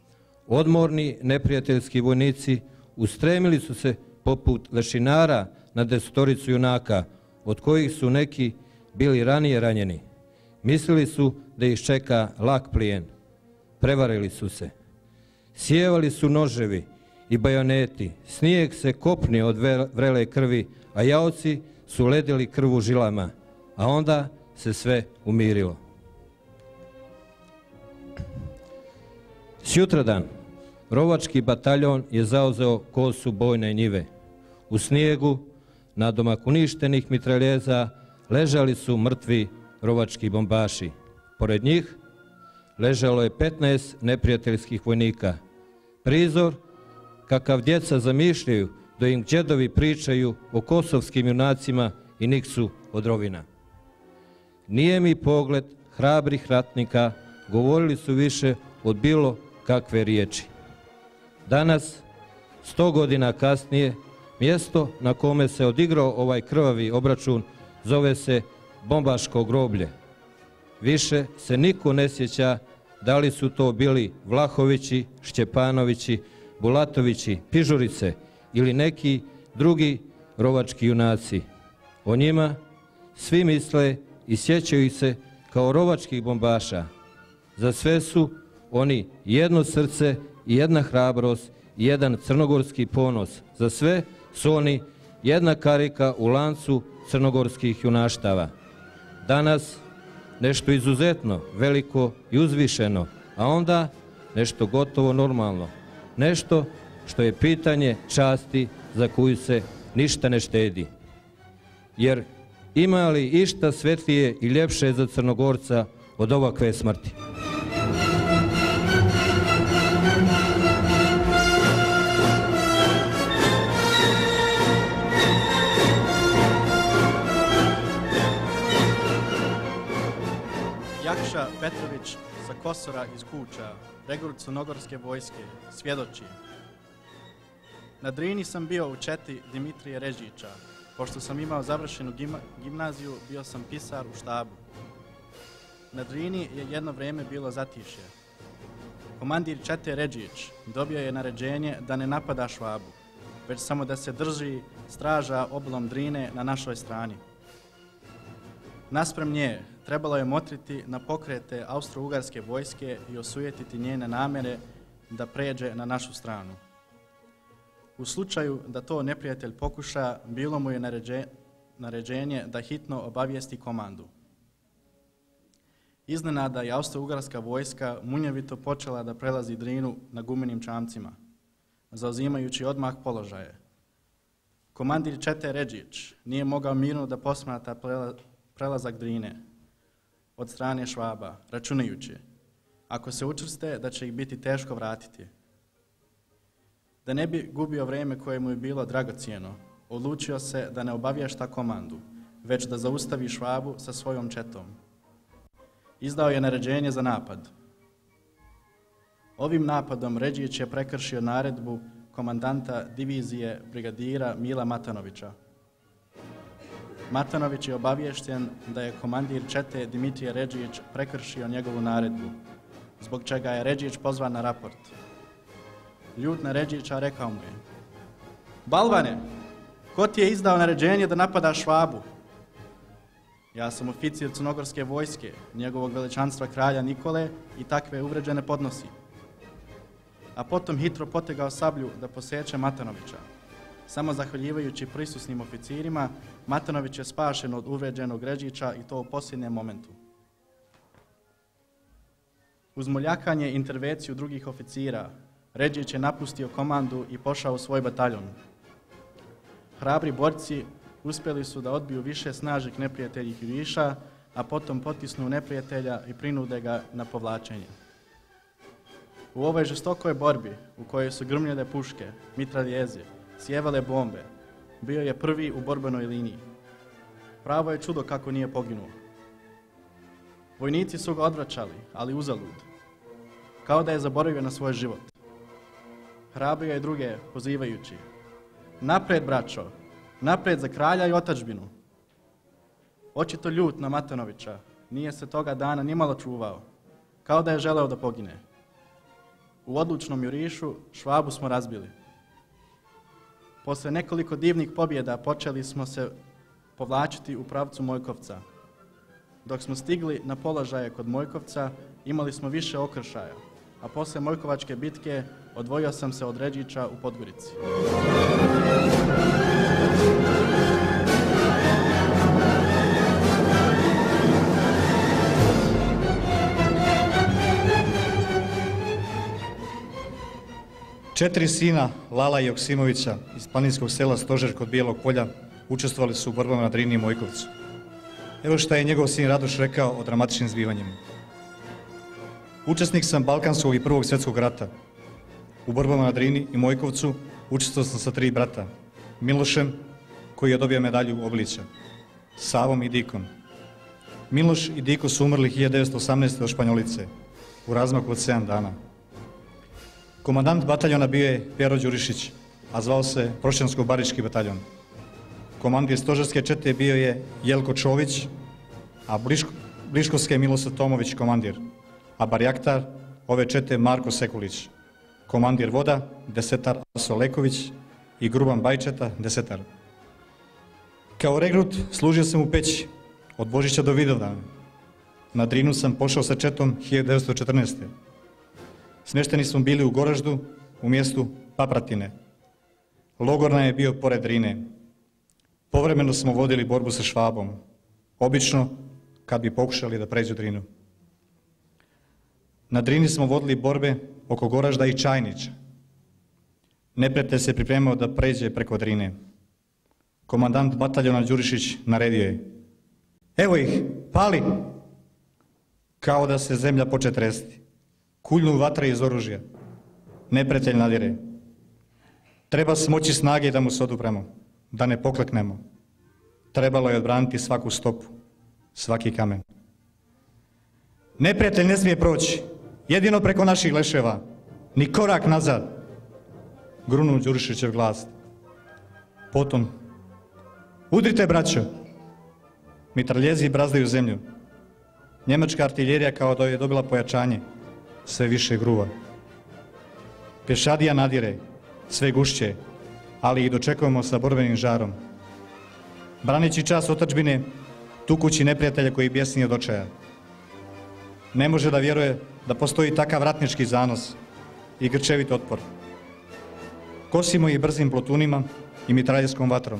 Odmorni neprijateljski vojnici ustremili su se poput lešinara na 10 junaka, od kojih su neki bili ranije ranjeni. Mislili su da ih čeka lak plijen. Prevarili su se. Sijevali su noževi i bajoneti, snijeg se kopni od vrele krvi, a jaoci su ledili krv u žilama, a onda se sve umirilo. Sutradan rovački bataljon je zauzeo kosu bojne njive. U snijegu, na domak uništenih mitraljeza, ležali su mrtvi rovački bombaši. Pored njih ležalo je 15 neprijateljskih vojnika. Prizor kakav djeca zamišljaju da im djedovi pričaju o kosovskim junacima i Niksu od Rovina. Nijemi pogled hrabrih ratnika govorili su više od bilo kakve riječi. Danas, 100 godina kasnije, mjesto na kome se odigrao ovaj krvavi obračun zove se Bombaško groblje. Više se niko ne sjeća da li su to bili Vlahovići, Šćepanovići, Bulatovići, Pižurice ili neki drugi rovački junaci. O njima svi misle i sjećaju se kao rovačkih bombaša. Za sve su oni jedno srce i jedna hrabrost i jedan crnogorski ponos. Za sve su oni jedna karika u lancu crnogorskih junaštava. Danas nešto izuzetno, veliko i uzvišeno, a onda nešto gotovo normalno. Nešto što je pitanje časti za koju se ništa ne štedi. Jer ima li išta svetlije i ljepše za Crnogorca od ovakve smrti? Jakša Petrović sa Kosora iz Kuča, regruc crnogorske vojske, svjedoči. Na Drini sam bio u četi Dimitrije Režića. Pošto sam imao završenu gimnaziju, bio sam pisar u štabu. Na Drini je jedno vrijeme bilo zatišje. Komandir čete Režić dobio je naređenje da ne napada Švabu, već samo da se drži straža obalom Drine na našoj strani. Nasprem nje trebalo je motriti na pokrete austro-ugarske vojske i osujetiti njene namjere da pređe na našu stranu. U slučaju da to neprijatelj pokuša, bilo mu je naređenje da hitno obavijesti komandu. Iznenada je austro-ugarska vojska munjevito počela da prelazi Drinu na gumenim čamcima, zauzimajući odmah položaje. Komandir čete Režić nije mogao mirno da posmatra prelazak Drine od strane Švaba, računajući, ako se učvrste, da će ih biti teško vratiti. Da ne bi gubio vrijeme koje mu je bilo dragocijeno, odlučio se da ne obavješta komandu, već da zaustavi Švabu sa svojom četom. Izdao je naređenje za napad. Ovim napadom Režić je prekršio naredbu komandanta divizije brigadira Mila Matanovića. Matanović je obaviješten da je komandir čete Dimitrije Režić prekršio njegovu naredbu, zbog čega je Režić pozvan na raport. Ljut na Režića rekao mu je: "Balvane, ko ti je izdao naređenje da napadaš Švabu?" "Ja sam oficir crnogorske vojske, njegovog veličanstva kralja Nikole i takve uvređene podnosi." A potom hitro potegao sablju da poseče Matanovića. Samo zahvaljivajući prisutnim oficirima, Matanović je spašen od uvređenog Režića i to u posljednjem momentu. Uz moljakanje i intervenciju drugih oficira, Režić je napustio komandu i pošao u svoj bataljon. Hrabri borci uspjeli su da odbiju više snažnih neprijateljih juriša, a potom potisnu neprijatelja i prinude ga na povlačenje. U ovoj žestokoj borbi, u kojoj su grmljene puške, mitraljeze, sjevale bombe, bio je prvi u borbenoj liniji. Pravo je čudo kako nije poginuo. Vojnici su ga odvraćali, ali uzalud, kao da je zaboravio na svoj život. Hrabrio je druge, pozivajući: "Napred, braćo, napred za kralja i otadžbinu." Očito ljut na Matanovića, nije se toga dana nimalo čuvao, kao da je želeo da pogine. U odlučnom jurišu Švabu smo razbili. Posle nekoliko divnih pobjeda počeli smo se povlačiti u pravcu Mojkovca. Dok smo stigli na položaje kod Mojkovca, imali smo više okršaja, a posle Mojkovačke bitke odvojio sam se od Ređića u Podgorici. Četiri sina Lala i Joksimovića iz planinskog sela Stožer kod Bijelog polja učestvovali su u borbama na Drini i Mojkovcu. Evo šta je njegov sin Radoš rekao o dramatičnim zbivanjima. Učesnik sam Balkanskog i Prvog svjetskog rata. U borbama na Drini i Mojkovcu učestvovao sam sa 3 brata. Milošem, koji je dobio medalju Oblića, Savom i Dikom. Miloš i Diko su umrli 1918. od Španjolice, u razmaku od 7 dana. Komandant bataljona bio je Pero Đurišić, a zvao se Prošćansko-Barički bataljon. Komandir stožerske čete bio je Jelko Čović, a Bliškovske Milosav Tomović komandir, a barjaktar ove čete Marko Sekulić, komandir voda desetar Aso Leković i Gruban Bajčeta desetar. Kao regrut služio sam u Peći od Božića do Vidovdana. Na Drinu sam pošao sa četom 1914. Smješteni smo bili u Goraždu, u mjestu Papratine. Logor nam je bio pored Drine. Povremeno smo vodili borbu sa Švabom, obično kad bi pokušali da pređu Drinu. Na Drini smo vodili borbe oko Goražda i Čajnića. Neprijatelj se pripremao da pređe preko Drine. Komandant bataljona Đurišić naredio je: evo ih, pali! Kao da se zemlja poče tresti. Kuljnu vatre iz oružja. Neprijatelj nadire. Treba smoći snage da mu se odupremo, da ne pokleknemo. Trebalo je odbraniti svaku stopu, svaki kamen. Neprijatelj ne smije proći, jedino preko naših leševa, ni korak nazad, grunuo Đurišićev glas. Potom: udrite, braćo! Mitraljezi brazdaju zemlju. Njemačka artiljerija kao da je dobila pojačanje, sve više gruva. Pješadija nadire, sve gušće, ali ih dočekujemo sa borbenim žarom. Braneći čast otadžbine, tukući neprijatelja koji bjesni od očaja. Ne može da vjeruje da postoji takav ratnički zanos i grčevit otpor. Kosimo ih brzim plotunima i mitraljeskom vatrom.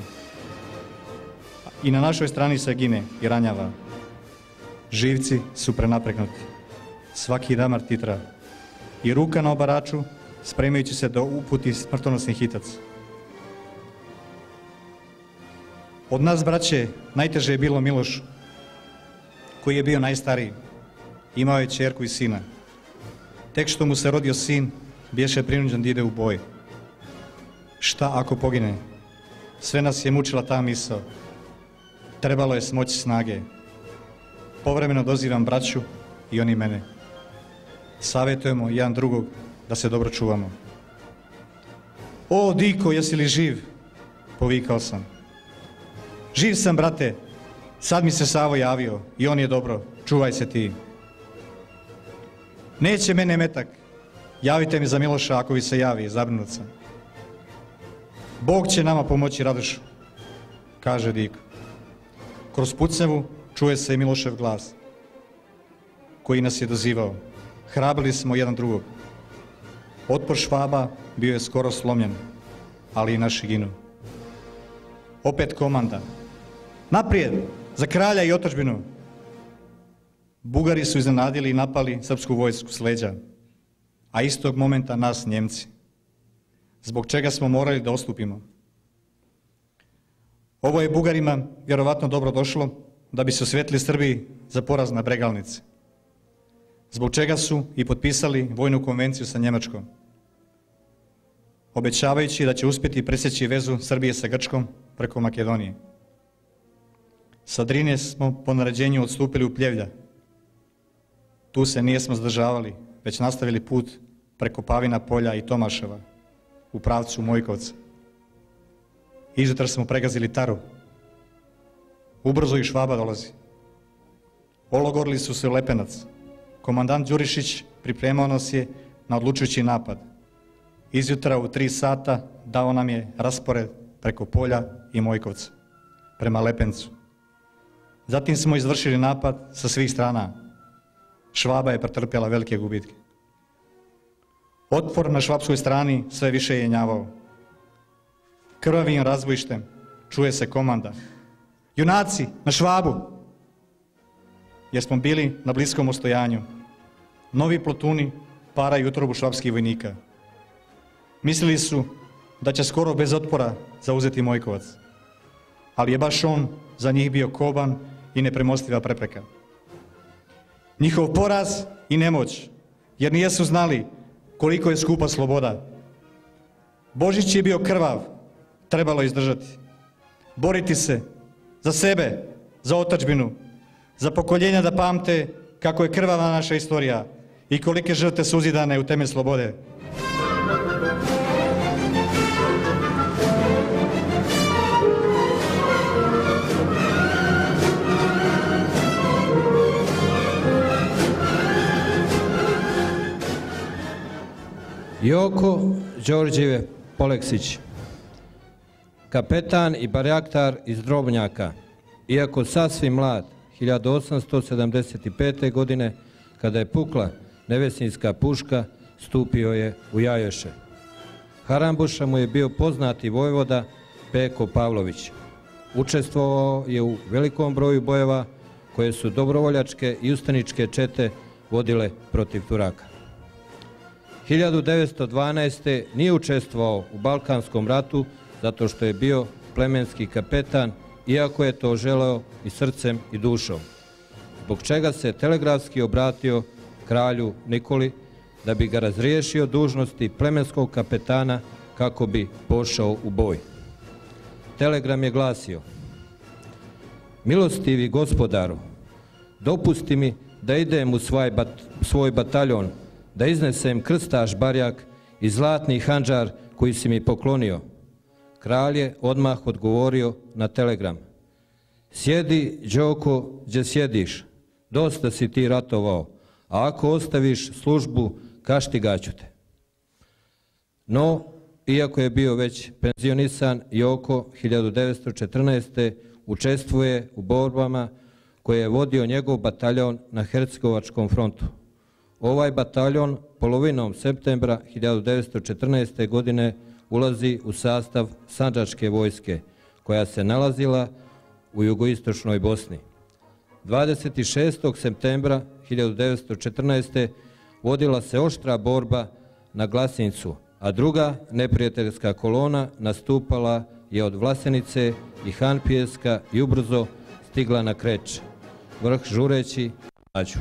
I na našoj strani se gine i ranjava. Živci su prenapregnuti. Svaki damar titra. I ruka na obaraču, spremajući se da uputi smrtonosni hitac. Od nas, braće, najteže je bilo Milošu, koji je bio najstariji. Imao je ćerku i sina. Tek što mu se rodio sin, biješe prinuđen da ide u boj. Šta ako pogine? Sve nas je mučila ta misao. Trebalo je smoći snage. Povremeno dozivam braću i oni mene. Savjetujemo jedan drugog da se dobro čuvamo. O, Diko, jesi li živ? Povikao sam. Živ sam, brate. Sad mi se Savo javio i on je dobro. Čuvaj se ti. Neće mene metak. Javite mi za Miloša ako vi se javi, zabrinut sam. Bog će nama pomoći, Radošu, kaže Diko. Kroz pucnjavu čuje se i Milošev glas, koji nas je dozivao. Hrabrili smo jedan drugog. Otpor Švaba bio je skoro slomljen, ali i naši ginu. Opet komanda. Naprijed, za kralja i otadžbinu. Bugari su iznenadili i napali srpsku vojsku s leđa, a istog momenta nas Njemci. Zbog čega smo morali da odstupimo. Ovo je Bugarima vjerovatno dobro došlo da bi se osvetili Srbiji za poraz na Bregalnici. Zbog čega su i potpisali vojnu konvenciju sa Njemačkom, obećavajući da će uspjeti presjeći vezu Srbije sa Grčkom preko Makedonije. Sa Drine smo po naređenju odstupili u Pljevlja. Tu se nijesmo zadržavali, već nastavili put preko Pavina polja i Tomaševa u pravcu Mojkovca. Izutra smo pregazili Taru. Ubrzo i Švaba dolazi. Ologorili su se u Lepenac. Komandant Đurišić pripremao nas je na odlučujući napad. Izjutra u 3 sata dao nam je raspored preko Polja i Mojkovca, prema Lepencu. Zatim smo izvršili napad sa svih strana. Švaba je pretrpjela velike gubitke. Otpor na švapskoj strani sve više je jenjavao. Krvavim razbojištem čuje se komanda: junaci, na Švabu! Jer smo bili na bliskom ostojanju. Novi plotuni paraju utrobu švapskih vojnika. Mislili su da će skoro bez otpora zauzeti Mojkovac, ali je baš on za njih bio koban i nepremostiva prepreka. Njihov poraz i nemoć, jer nijesu znali koliko je skupa sloboda. Božić je bio krvav, trebalo izdržati. Boriti se za sebe, za otadžbinu, za pokoljenja da pamte kako je krvava naša istorija i kolike žrtve su uzidane u temelj slobode. Joko Đorđević Poleksić, kapetan i barjaktar iz Drobnjaka, iako sasvim mlad, 1875. godine, kada je pukla Nevesinjska puška, stupio je u Jajoše. Harambuša mu je bio poznati vojvoda Peko Pavlović. Učestvovao je u velikom broju bojeva koje su dobrovoljačke i ustaničke čete vodile protiv Turaka. 1912. nije učestvovao u Balkanskom ratu zato što je bio plemenski kapetan, iako je to želeo i srcem i dušom, zbog čega se telegrafski obratio kralju Nikoli da bi ga razriješio dužnosti plemenskog kapetana kako bi pošao u boj. Telegram je glasio: milostivi gospodaru, dopusti mi da idem u svoj bataljon, da iznesem krstaš barjak i zlatni handžar koji si mi poklonio. Kralj je odmah odgovorio na telegram: sjedi, Đoko, gdje sjediš, dosta si ti ratovao, a ako ostaviš službu, kaštigaću te. No, iako je bio već penzionisan, Joko 1914. učestvuje u borbama koje je vodio njegov bataljon na Hercegovačkom frontu. Ovaj bataljon polovinom septembra 1914. godine ulazi u sastav Sandžačke vojske, koja se nalazila u jugoistočnoj Bosni. 26. septembra 1914. vodila se oštra borba na Glasincu, a druga neprijateljska kolona nastupala je od Vlasenice i Hanpijeska i ubrzo stigla na Kreč, vrh žureći Mađu.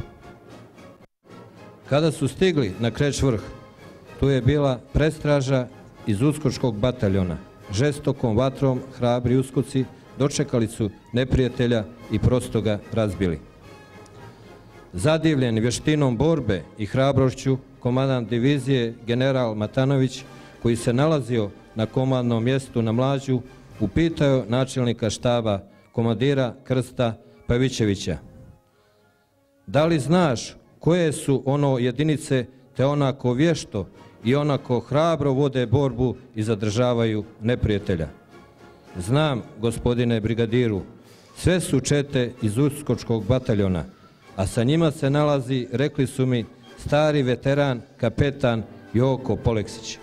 Kada su stigli na Kreč vrh, tu je bila prestraža iz uskočkog bataljona. Žestokom vatrom hrabri uskoci dočekali su neprijatelja i prosto ga razbili. Zadivljen vještinom borbe i hrabrošću, komandant divizije general Matanović, koji se nalazio na komandnom mjestu na Mlađu, upitao načelnika štaba komandira Krsta Pavićevića: da li znaš koje su ono jedinice te onako vješto i onako hrabro vode borbu i zadržavaju neprijatelja? Znam, gospodine brigadiru, sve su čete iz uskočkog bataljona, a sa njima se nalazi, rekli su mi, stari veteran, kapetan Joko Poleksić.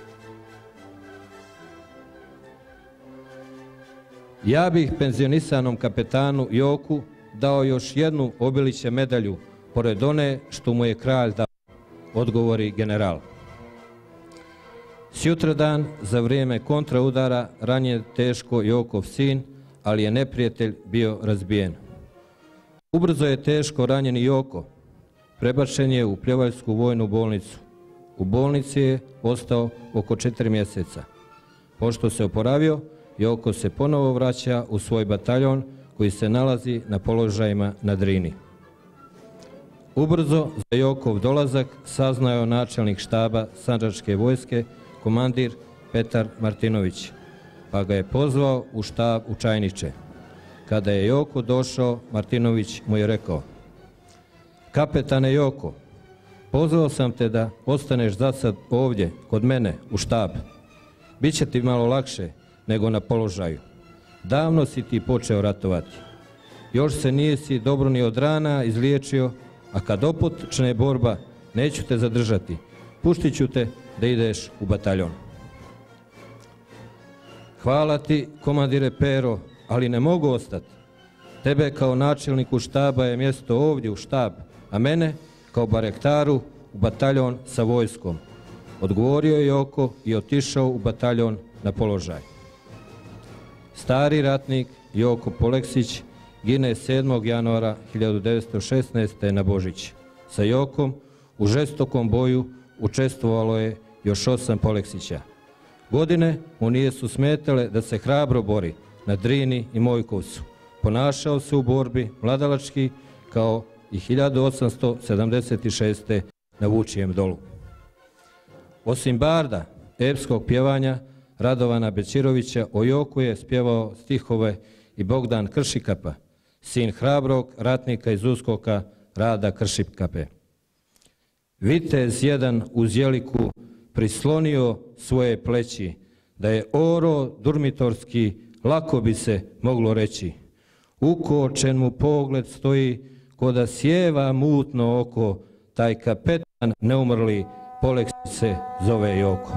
Ja bih penzionisanom kapetanu Joku dao još jednu Obiliće medalju, pored one što mu je kralj dao, odgovori general. Sutradan, za vrijeme kontraudara, ranjen teško Jokov sin, ali je neprijatelj bio razbijen. Ubrzo je teško ranjen i Joko. Prebačen je u Pljevaljsku vojnu bolnicu. U bolnici je ostao oko 4 mjeseca. Pošto se oporavio, Joko se ponovo vraća u svoj bataljon koji se nalazi na položajima na Drini. Ubrzo za Jokov dolazak saznao načelnik štaba Sandžačke vojske, komandir Petar Martinović, pa ga je pozvao u štab u Čajniče. Kada je Joko došao, Martinović mu je rekao: kapetane Joko, Pozvao sam te da ostaneš za sad ovdje, kod mene, u štab. Biće ti malo lakše nego na položaju. Davno si ti počeo ratovati. Još se nisi dobro ni od rana izliječio, a kad opočne borba, neću te zadržati. Pustit ću te da ideš u bataljon. Hvala ti, komandire Pero, ali ne mogu ostati. Tebe kao načelniku štaba je mjesto ovdje u štab, a mene kao barektaru u bataljon sa vojskom. Odgovorio je Joko i otišao u bataljon na položaj. Stari ratnik Joko Poleksić gine 7. januara 1916. na Božić. Sa Jokom u žestokom boju učestvovalo je još 8 Poleksića. Godine mu nisu smetale da se hrabro bori na Drini i Mojkovcu. Ponašao se u borbi mladalački kao i 1876. na Vučijem dolu. Osim barda, epskog pjevanja, Radovana Bećirovića, o Joku je spjevao stihove i Bogdan Kršikapa, sin hrabrog ratnika iz USKOK-a Rada Kršikape. Vitez jedan uz jeliku prislonio svoje pleći, da je oro durmitorski, lako bi se moglo reći. Ukočen mu pogled stoji, ko da sjeva mutno oko, taj kapetan neumrli Poleksić se zove Joko.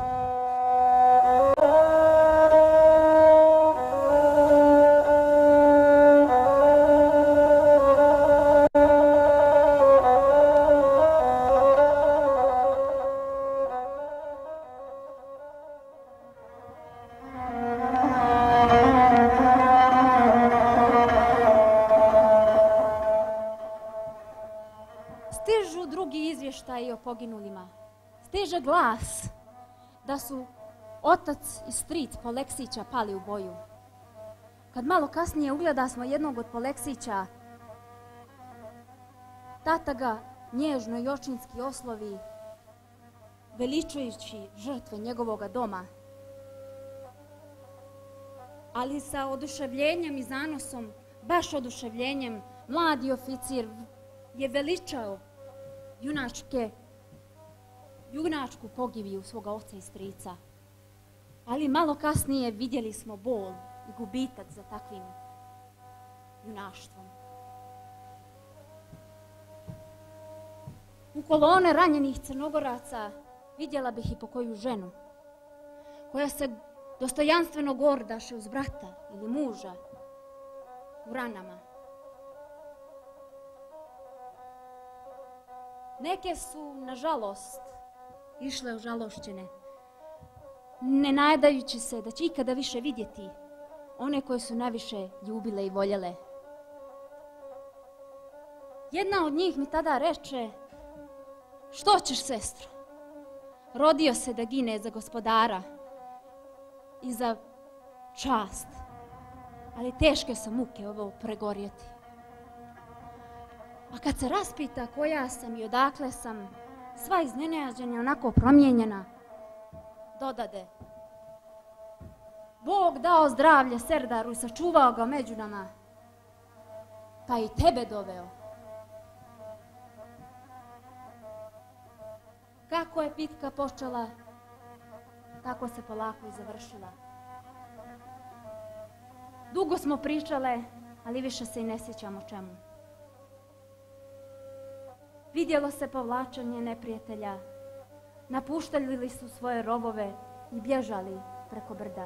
Stižu drugi izvještaji o poginulima. Stiže glas da su otac i stric Poleksića pali u boju. Kad malo kasnije ugleda smo jednog od Poleksića, tata ga nježno i očinski oslovi, veličujući žrtve njegovoga doma. Ali sa oduševljenjem i zanosom, baš oduševljenjem, mladi oficir je veličao junačku pogibiju svoga oca i strica. Ali malo kasnije vidjeli smo bol i gubitak za takvim junaštvom. U kolone ranjenih Crnogoraca vidjela bih i pokoju ženu, koja se dostojanstveno gordaše uz brata ili muža u ranama. Neke su, nažalost, išle ožalošćene, ne nadajući se da će ikada više vidjeti one koje su najviše ljubile i voljele. Jedna od njih mi tada reče: "Što ćeš, sestro? Rodio se da gine za gospodara i za čast, ali teške su muke ovo pregorjeti." A kad se raspita koja sam i odakle sam, sva iznenađenja onako promijenjena, dodade: "Bog dao zdravlje Serdaru i sačuvao ga među nama, pa i tebe doveo." Kako je bitka počela, tako se polako i završila. Dugo smo pričale, ali više se i ne sjećamo čemu. Vidjelo se povlačenje neprijatelja, napuštali su svoje rovove i bježali preko brda.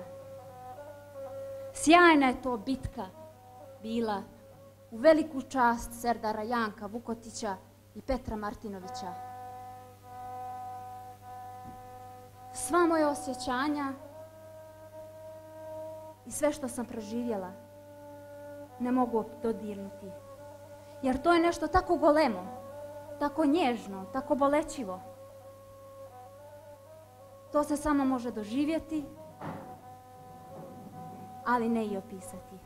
Sjajna je to bitka bila u veliku čast Serdara Janka Vukotića i Petra Martinovića. Sva moja osjećanja i sve što sam proživjela ne mogu dodirnuti, jer to je nešto tako golemo, tako nježno, tako bolećivo. To se samo može doživjeti, ali ne i opisati.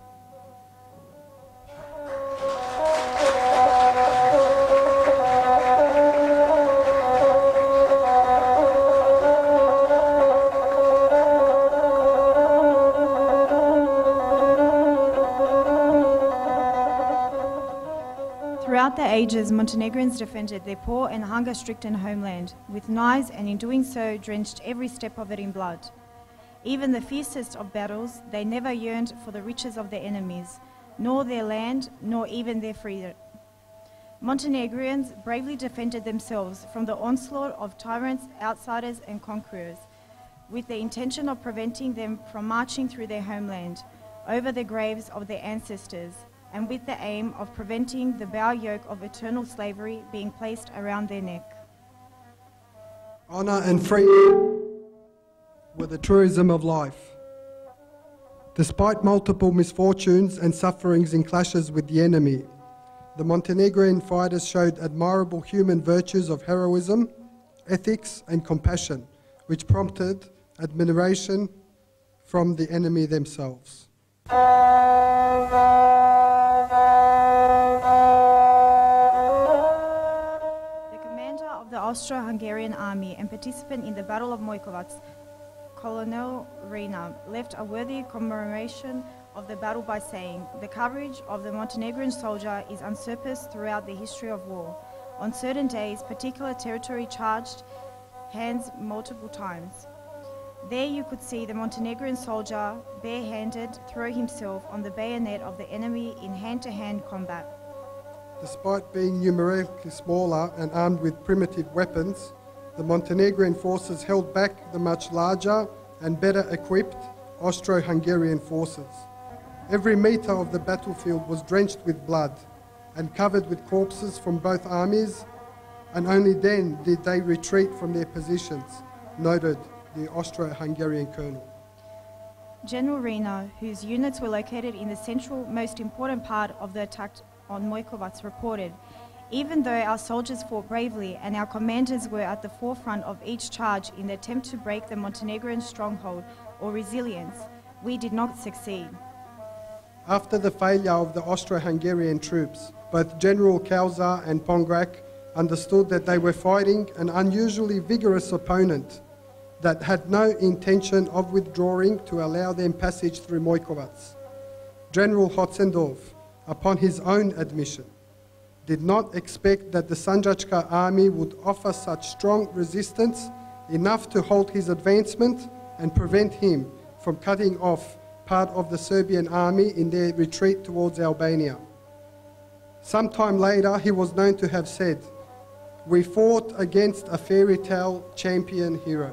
Throughout Throughout the ages, Montenegrins defended their poor and hunger-stricken homeland with knives, and in doing so drenched every step of it in blood. Even the fiercest of battles, they never yearned for the riches of their enemies, nor their land, nor even their freedom. Montenegrins bravely defended themselves from the onslaught of tyrants, outsiders, and conquerors, with the intention of preventing them from marching through their homeland, over the graves of their ancestors, and with the aim of preventing the bow yoke of eternal slavery being placed around their neck. Honour and freedom were the truism of life. Despite multiple misfortunes and sufferings in clashes with the enemy, the Montenegrin fighters showed admirable human virtues of heroism, ethics, and compassion, which prompted admiration from the enemy themselves. The commander of the Austro-Hungarian army and participant in the Battle of Mojkovac, Colonel Rina, left a worthy commemoration of the battle by saying, "The courage of the Montenegrin soldier is unsurpassed throughout the history of war. On certain days, particular territory charged hands multiple times. There you could see the Montenegrin soldier, bare-handed, throw himself on the bayonet of the enemy in hand-to-hand combat." Despite being numerically smaller and armed with primitive weapons, the Montenegrin forces held back the much larger and better equipped Austro-Hungarian forces. Every metre of the battlefield was drenched with blood and covered with corpses from both armies, and only then did they retreat from their positions, noted the Austro-Hungarian colonel. General Rina, whose units were located in the central, most important part of the attack on Mojkovac, reported, "Even though our soldiers fought bravely and our commanders were at the forefront of each charge in the attempt to break the Montenegrin stronghold or resilience, we did not succeed." After the failure of the Austro-Hungarian troops, both General Kauza and Pongrak understood that they were fighting an unusually vigorous opponent that had no intention of withdrawing to allow them passage through Mojkovac. General Hotzendorf, upon his own admission, did not expect that the Sanjachka army would offer such strong resistance enough to halt his advancement and prevent him from cutting off part of the Serbian army in their retreat towards Albania. Sometime later, he was known to have said, "We fought against a fairy tale champion hero."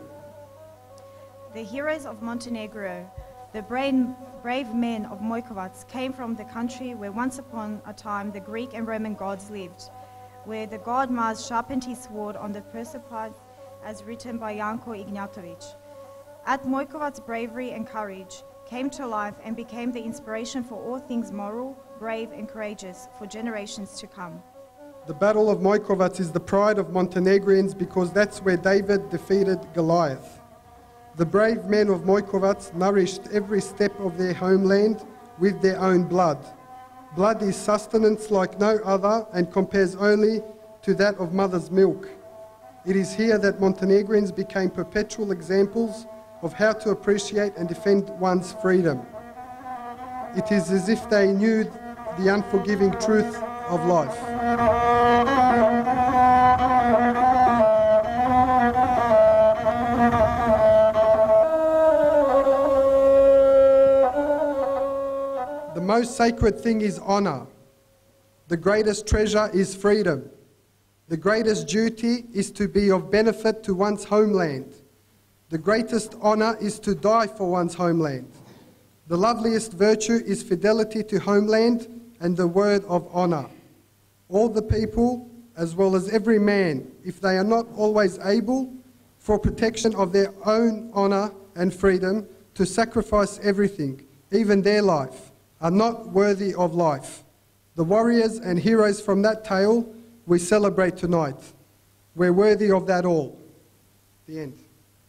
The heroes of Montenegro, the brave men of Mojkovac, came from the country where once upon a time the Greek and Roman gods lived, where the god Mars sharpened his sword on the Persepolis, as written by Janko Ignjatovic. At Mojkovac's bravery and courage came to life and became the inspiration for all things moral, brave and courageous for generations to come. The Battle of Mojkovac is the pride of Montenegrins because that's where David defeated Goliath. The brave men of Mojkovac nourished every step of their homeland with their own blood. Blood is sustenance like no other and compares only to that of mother's milk. It is here that Montenegrins became perpetual examples of how to appreciate and defend one's freedom. It is as if they knew the unforgiving truth of life. The most sacred thing is honour. The greatest treasure is freedom. The greatest duty is to be of benefit to one's homeland. The greatest honour is to die for one's homeland. The loveliest virtue is fidelity to homeland and the word of honour. All the people, as well as every man, if they are not always able, for protection of their own honour and freedom, to sacrifice everything, even their life, are not worthy of life. The warriors and heroes from that tale we celebrate tonight. We're worthy of that all. The end.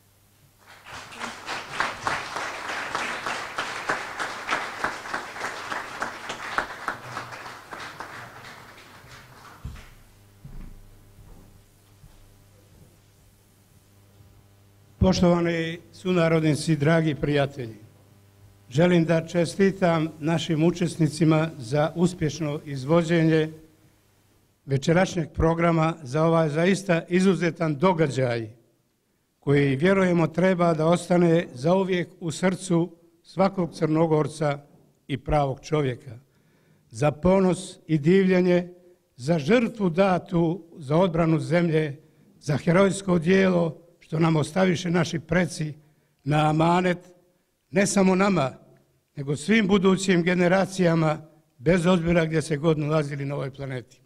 Poštovani sunarodnici, dragi prijatelji, želim da čestitam našim učesnicima za uspješno izvođenje večerašnjeg programa za ovaj zaista izuzetan događaj koji, vjerujemo, treba da ostane zauvijek u srcu svakog Crnogorca i pravog čovjeka. Za ponos i divljenje, za žrtvu datu, za odbranu zemlje, za herojsko djelo što nam ostaviše naši preci na amanet, ne samo nama, nego svim budućim generacijama, bez obzira gdje se god nalazili na ovoj planeti.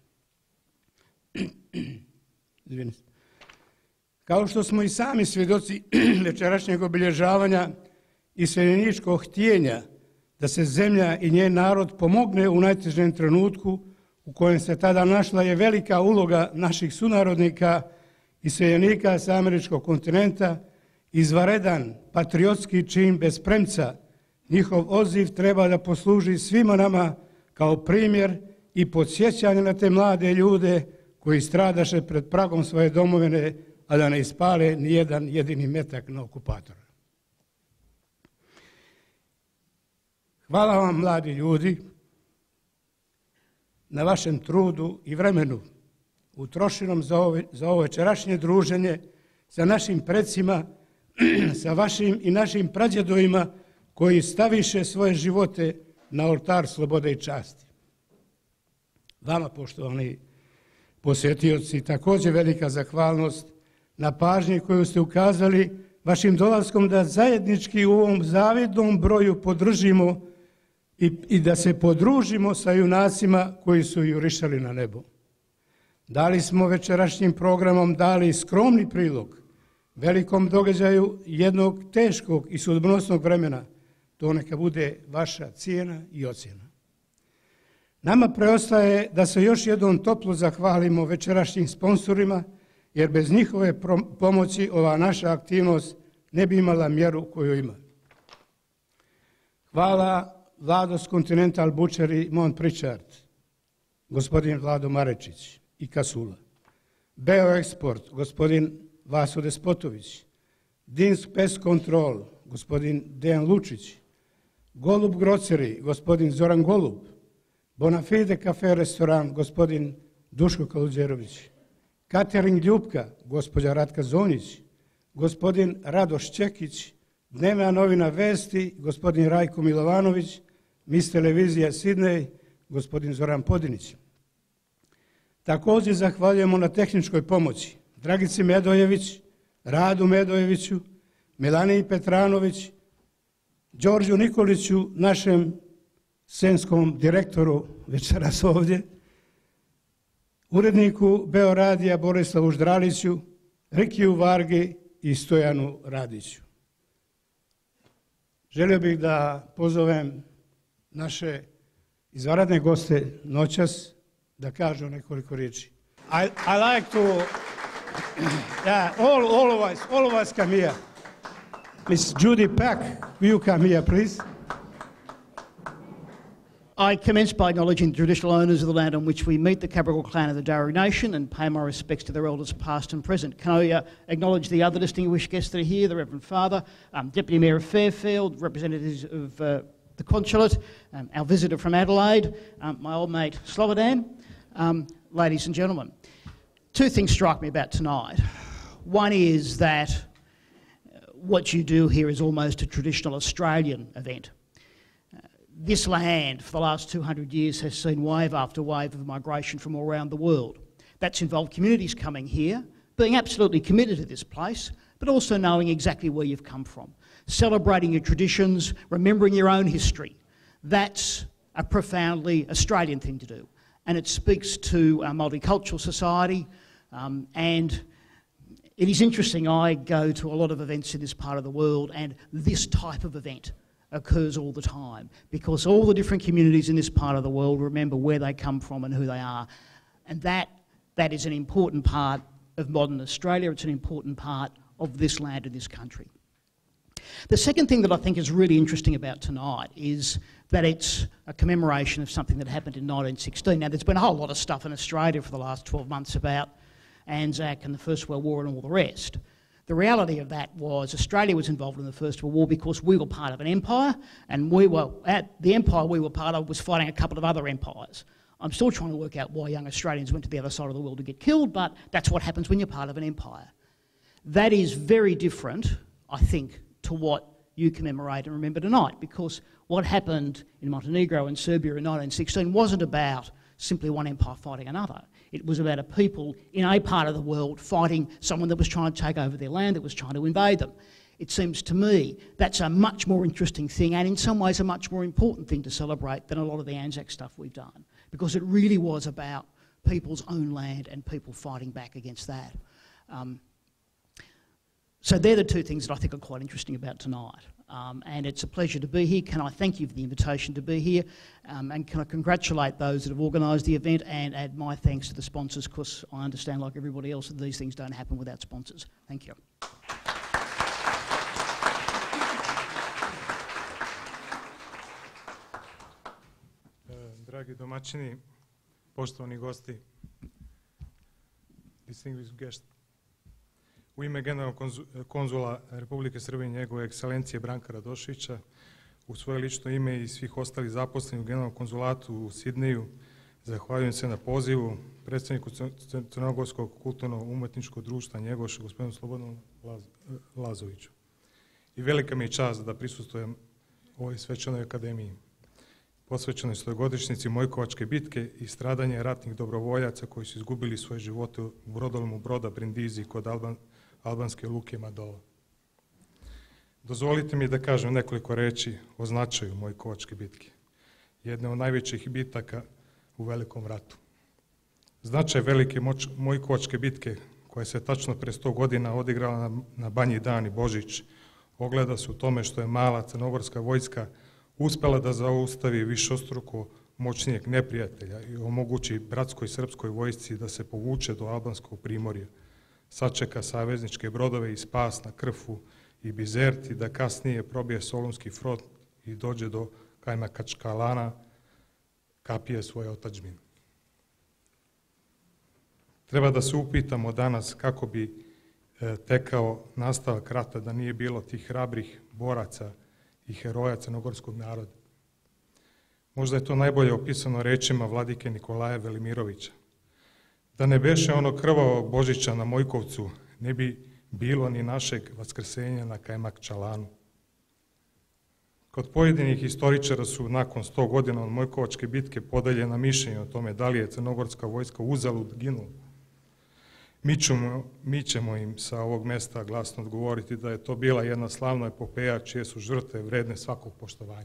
Kao što smo i sami svjedoci večerašnjeg obilježavanja i iseljeničkog htjenja da se zemlja i njen narod pomogne u najtežem trenutku u kojem se tada našla, je velika uloga naših sunarodnika iseljenika sa američkog kontinenta, izvanredan patriotski čin bez premca. Njihov odziv treba da posluži svima nama kao primjer i podsjećanje na te mlade ljude koji stradaše pred pragom svoje domovine, a da ne ispale ni jedan jedini metak na okupatora. Hvala vam, mladi ljudi, na vašem trudu i vremenu utrošenom za ovo večerašnje druženje sa našim precima, sa vašim i našim prađedovima koji staviše svoje živote na oltar slobode i časti. Vama, poštovani posjetioci, također velika zahvalnost na pažnji koju ste ukazali vašim dolaskom da zajednički u ovom zavidnom broju podržimo i da se podružimo sa junacima koji su jurišali na nebo. Dali smo večerašnjim programom dali skromni prilog velikom događaju jednog teškog i sudbonosnog vremena. To neka bude vaša cijena i ocjena. Nama preostaje da se još jednom toplo zahvalimo večerašnjim sponsorima, jer bez njihove pomoći ova naša aktivnost ne bi imala mjeru koju ima. Hvala Vlados Continental Butchery Mont Pritchard, gospodin Vlado Marečić i Kasula, Beoexport, gospodin Vaso Despotović, Dinsk Pest Control, gospodin Dejan Lučić, Golub Grocery, gospodin Zoran Golub, Bonafide Cafe Restoran, gospodin Duško Kaludjerović, Catering Ljubka, gospođa Ratka Zonjić, gospodin Radoš Čekić, Dnevna novina Vesti, gospodin Rajko Milovanović, Mis Televizija Sidnej, gospodin Zoran Podinić. Također zahvaljujemo na tehničkoj pomoći Dragici Medojević, Radu Medojeviću, Melaniji Petranović, Đorđu Nikoliću, našem scenskom direktoru večeras ovdje, uredniku Beoradija Borislavu Ždraliću, Rikiju Vargi i Stojanu Radiću. Želio bih da pozovem naše izvanredne goste noćas da kažu nekoliko riječi. I like to, yeah, all of us come here. Miss Judy Pack, will you come here, please? I commence by acknowledging the traditional owners of the land on which we meet, the Cabral clan of the Darug Nation, and pay my respects to their elders past and present. Can I acknowledge the other distinguished guests that are here, the Reverend Father, Deputy Mayor of Fairfield, representatives of the Consulate, our visitor from Adelaide, my old mate Slobodan, ladies and gentlemen. Two things strike me about tonight. One is that what you do here is almost a traditional Australian event. This land for the last 200 years has seen wave after wave of migration from all around the world. That's involved communities coming here, being absolutely committed to this place, but also knowing exactly where you've come from, celebrating your traditions, remembering your own history. That's a profoundly Australian thing to do. And it speaks to our multicultural society. And it is interesting, I go to a lot of events in this part of the world, and this type of event occurs all the time because all the different communities in this part of the world remember where they come from and who they are. And that is an important part of modern Australia. It's an important part of this land and this country. The second thing that I think is really interesting about tonight is that it's a commemoration of something that happened in 1916. Now, there's been a whole lot of stuff in Australia for the last 12 months about Anzac and the First World War and all the rest. The reality of that was Australia was involved in the First World War because we were part of an empire, and the empire we were part of was fighting a couple of other empires. I'm still trying to work out why young Australians went to the other side of the world to get killed, but that's what happens when you're part of an empire. That is very different, I think, to what you commemorate and remember tonight, because what happened in Montenegro and Serbia in 1916 wasn't about simply one empire fighting another. It was about a people in a part of the world fighting someone that was trying to take over their land, that was trying to invade them. It seems to me that's a much more interesting thing, and in some ways a much more important thing to celebrate than a lot of the Anzac stuff we've done, because it really was about people's own land and people fighting back against that. So they're the two things that I think are quite interesting about tonight. And it's a pleasure to be here. Can I thank you for the invitation to be here? And can I congratulate those that have organised the event and add my thanks to the sponsors, because I understand, like everybody else, that these things don't happen without sponsors. Thank you. Dragi domaćini, poštovani gosti, distinguished guest. U ime generalnog konzula Republike Srbije i njegove ekscelencije Branka Radoševića, u svoje lično ime i svih ostalih zaposlenih u generalnom konzulatu u Sidneju, zahvaljujem se na pozivu predsjedniku Crnogorskog kulturno-umetničkog društva Njegoša, gospodinu Slobodanu Lazoviću. I velika mi je čast da prisustvujem ovoj svečanoj akademiji, posvećenoj 100-godišnjici Mojkovačke bitke i stradanje ratnih dobrovoljaca koji su izgubili svoje živote u brodolomu broda Brindisi kod albanske luke Madola. Dozvolite mi da kažem nekoliko reči o značaju Mojkovačke bitke, jedne od najvećih bitaka u Velikom ratu. Značaj velike Mojkovačke bitke, koja se tačno pre 100 godina odigrala na Banji Dan i Božić, ogleda se u tome što je mala crnogorska vojska uspela da zaustavi višestruko moćnijeg neprijatelja i omogući bratskoj srpskoj vojsci da se povuče do albanskog primorja, sačeka savezničke brodove i spas na Krfu i Bizerti, da kasnije probije Solunski front i dođe do Kajmakačkalana, kapije svoje otadžbine. Treba da se upitamo danas kako bi tekao nastavak rata da nije bilo tih hrabrih boraca i heroja crnogorskog naroda. Možda je to najbolje opisano rečima vladike Nikolaja Velimirovića. Da ne beše ono krvavog Božića na Mojkovcu, ne bi bilo ni našeg vaskrsenja na Kajmakčalanu. Kod pojedinih historičara su nakon 100 godina od Mojkovačke bitke podeljena mišljenja o tome da li je crnogorska vojska uzalud ginula. Mi ćemo im sa ovog mesta glasno odgovoriti da je to bila jedna slavna epopeja čije su žrtve vredne svakog poštovanja.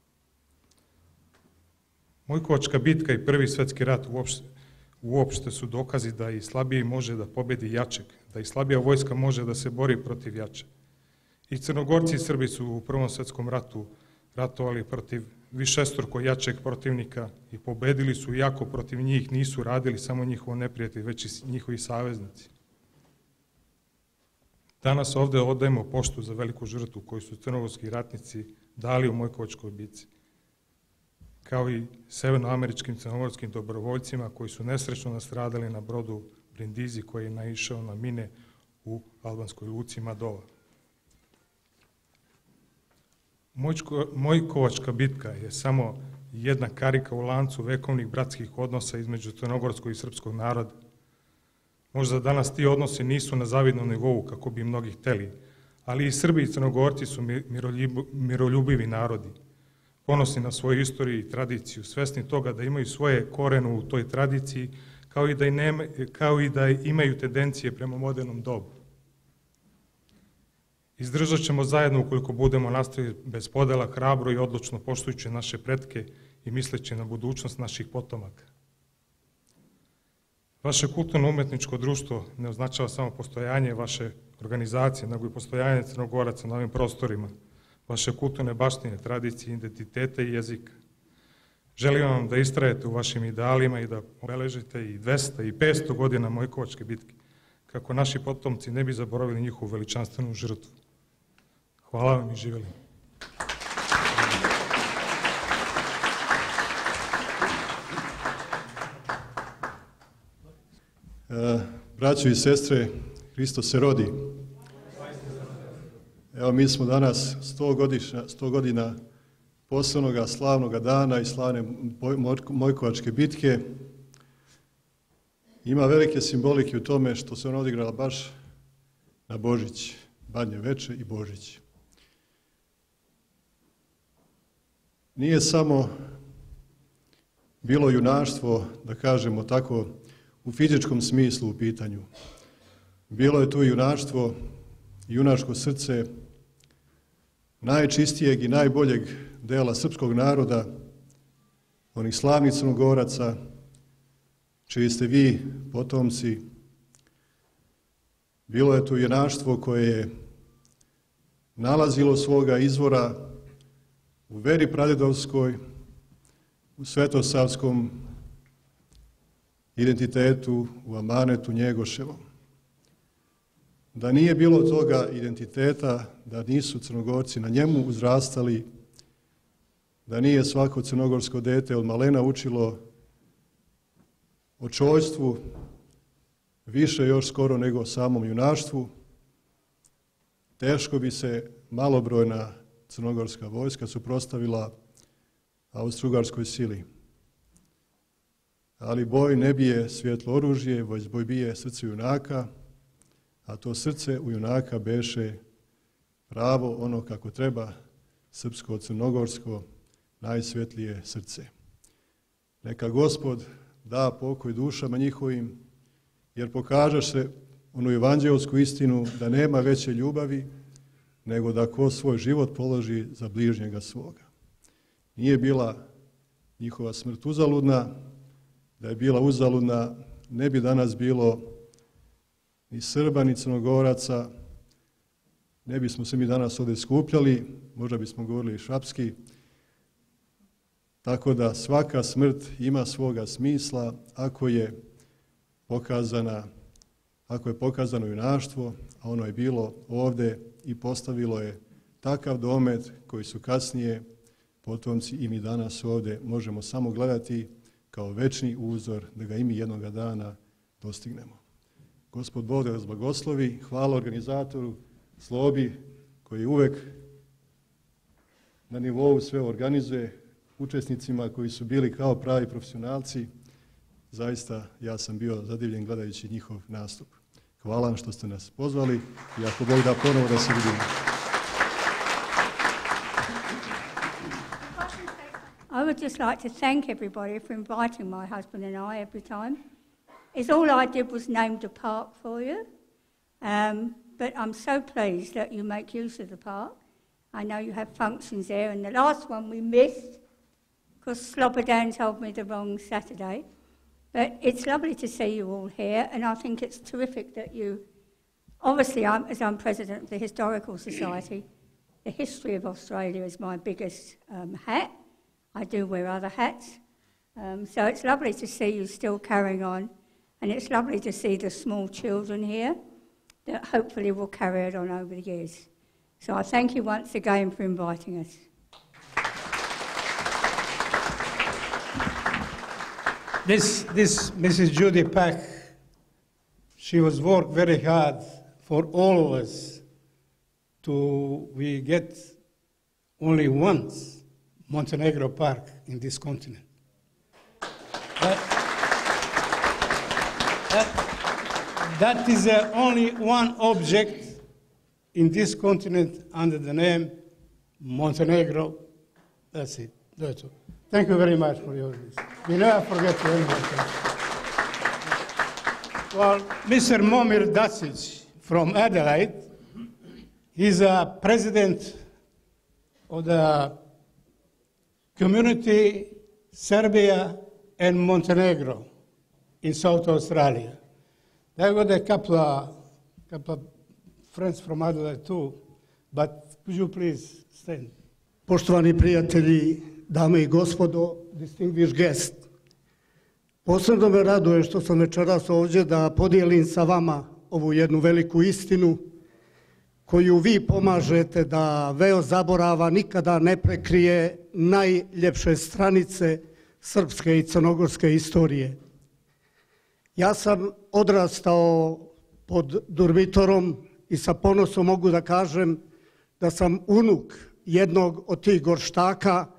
Mojkovačka bitka i Prvi svetski rat uopšte su dokazi da i slabiji može da pobedi jačeg, da i slabija vojska može da se bori protiv jače. I Crnogorci i Srbi su u Prvom svetskom ratu ratovali protiv višestruko jačeg protivnika i pobedili su, iako protiv njih nisu radili samo njihovo neprijatelji, već i njihovi saveznici. Danas ovde odajemo poštu za veliku žrtvu koju su crnogorski ratnici dali u Mojkovačkoj bitci, kao i severnoameričkim crnogorskim dobrovoljcima koji su nesrećno nastradali na brodu Brindisi koji je naišao na mine u albanskoj luci Madola. Mojkovačka bitka je samo jedna karika u lancu vekovnih bratskih odnosa između crnogorskog i srpskog naroda. Možda danas ti odnosi nisu na zavidnom nivou kako bi mnogi hteli, ali i Srbi i Crnogorci su miroljubivi narodi, ponosni na svoju istoriju i tradiciju, svesni toga da imaju svoje korene u toj tradiciji, kao i da imaju tendencije prema modernom dobu. Izdržat ćemo zajedno ukoliko budemo nastavili bez podela, hrabro i odlučno poštujući naše pretke i misleći na budućnost naših potomaka. Vaše kulturno-umetničko društvo ne označava samo postojanje vaše organizacije, nego i postojanje Crnogoraca na ovim prostorima, vaše kulturne baštine, tradicije, identitete i jezika. Želim vam da istrajete u vašim idealima i da obeležite i 200 i 500 godina Mojkovačke bitke, kako naši potomci ne bi zaboravili njihovu veličanstvenu žrtvu. Hvala vam i živjeli. Braćo i sestre, Hristos se rodi. Evo, mi smo danas 100 godina posebnoga slavnoga dana i slavne Mojkovačke bitke. Ima velike simbolike u tome što se ona odigrala baš na Božić, Badnje veče i Božić. Nije samo bilo junaštvo, da kažemo tako, u fizičkom smislu u pitanju. Bilo je tu junaštvo, junačko srce najčistijeg i najboljeg dela srpskog naroda, onih slavnih Crnogoraca, čiji ste vi potomci. Bilo je tu junaštvo koje je nalazilo svoga izvora u veri pradedovskoj, u svetosavskom identitetu, u amanetu Njegoševom. Da nije bilo toga identiteta, da nisu Crnogorci na njemu uzrastali, da nije svako crnogorsko dete od malena učilo o čojstvu, više još skoro nego o samom junaštvu, teško bi se malobrojna crnogorska vojska suprotstavila austrougarskoj sili. Ali boj ne bije svjetlo oružje, već boj bije srce junaka, a to srce u junaka beše pravo ono kako treba, srpsko-crnogorsko, najsvjetlije srce. Neka Gospod da pokoj dušama njihovim, jer pokaže se onu evanđelsku istinu da nema veće ljubavi nego da ko svoj život položi za bližnjega svoga. Nije bila njihova smrt uzaludna, da je bila uzaludna ne bi danas bilo ni Srba, ni Crnogoraca, ne bismo se mi danas ovdje skupljali, možda bismo govorili šapski, tako da svaka smrt ima svoga smisla ako je pokazano junaštvo, a ono je bilo ovdje i postavilo je takav domet koji su kasnije potomci i mi danas ovdje možemo samo gledati kao večni uzor da ga i mi jednoga dana dostignemo. Gospod Bog da vas blagoslovi, hvala organizatoru Slobi koji uvek na nivou sve organizuje, učesnicima koji su bili kao pravi profesionalci. Zaista ja sam bio zadivljen gledajući njihov nastup. Hvala vam što ste nas pozvali i ako Bog da ponovo da se vidimo. I would just like to thank everybody for inviting my husband and I every time. It's all I did was named a park for you, but I'm so pleased that you make use of the park. I know you have functions there, and the last one we missed because Slobodan told me the wrong Saturday. But it's lovely to see you all here, and I think it's terrific that you, obviously as I'm president of the Historical Society, the history of Australia is my biggest hat. I do wear other hats. So it's lovely to see you still carrying on, and it's lovely to see the small children here that hopefully will carry it on over the years. So I thank you once again for inviting us. This Mrs. Judy Pack, she was worked very hard for all of us we get only once Montenegro Park in this continent. That is only one object in this continent under the name Montenegro. That's it. That's all. Thank you very much for your this. We never forget to anybody. Well, Mr. Momir Dacic from Adelaide, he's a president of the community Serbia and Montenegro in South Australia. They've got a couple of friends from Adelaide too, but could you please stand? Poštovani prijatelji, dame i gospodo, distinguished guest. Posebno me raduje što sam večeras ovdje da podijelim sa vama ovu jednu veliku istinu koju vi pomažete da veo zaborava nikada ne prekrije najljepše stranice srpske i crnogorske istorije. Ja sam odrastao pod Durmitorom i sa ponosom mogu da kažem da sam unuk jednog od tih gorštaka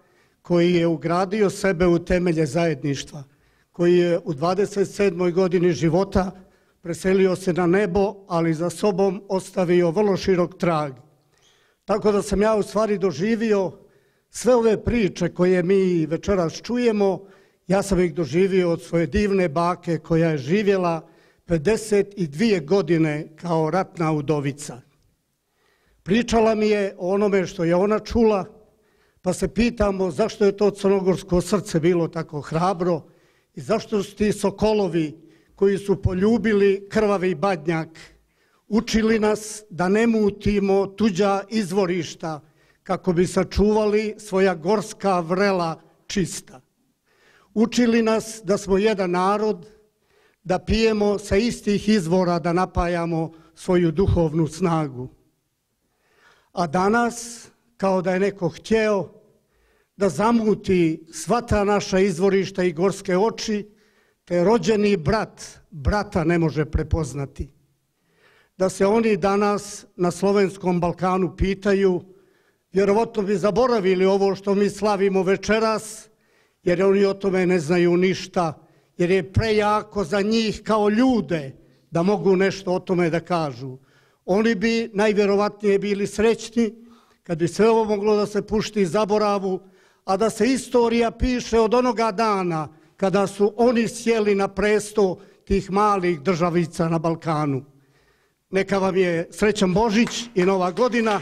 koji je ugradio sebe u temelje zajedništva, koji je u 27. godini života preselio se na nebo, ali za sobom ostavio vrlo širok trag. Tako da sam ja u stvari doživio sve ove priče koje mi večeras čujemo, ja sam ih doživio od svoje divne bake koja je živjela 52 godine kao ratna udovica. Pričala mi je o onome što je ona čula, pa se pitamo zašto je to crnogorsko srce bilo tako hrabro i zašto su ti sokolovi koji su poljubili krvavi badnjak učili nas da ne mutimo tuđa izvorišta kako bi sačuvali svoja gorska vrela čista. Učili nas da smo jedan narod, da pijemo sa istih izvora, da napajamo svoju duhovnu snagu. A danas, kao da je neko htjeo da zamuti sva ta naša izvorišta i gorske oči, te rođeni brat brata ne može prepoznati. Da se oni danas na slovenskom Balkanu pitaju, vjerovatno bi zaboravili ovo što mi slavimo večeras, jer oni o tome ne znaju ništa, jer je prejako za njih kao ljude da mogu nešto o tome da kažu. Oni bi najvjerovatnije bili srećni kad bi sve ovo moglo da se pušti iz zaboravu, a da se istorija piše od onoga dana kada su oni sjeli na presto tih malih državica na Balkanu. Neka vam je srećan Božić i Nova godina.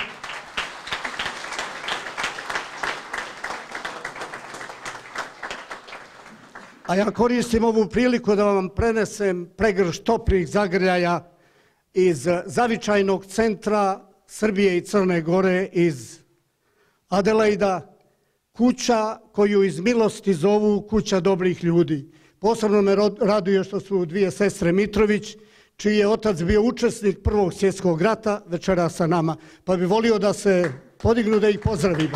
A ja koristim ovu priliku da vam prenesem pregršt toplih zagrljaja iz zavičajnog centra Srbije i Crne Gore, iz Adelaida, kuća koju iz milosti zovu kuća dobrih ljudi. Posebno me raduje što su dvije sestre Mitrović, čiji je otac bio učesnik Prvog svjetskog rata, večera sa nama. Pa bi volio da se podignu da ih pozdravimo.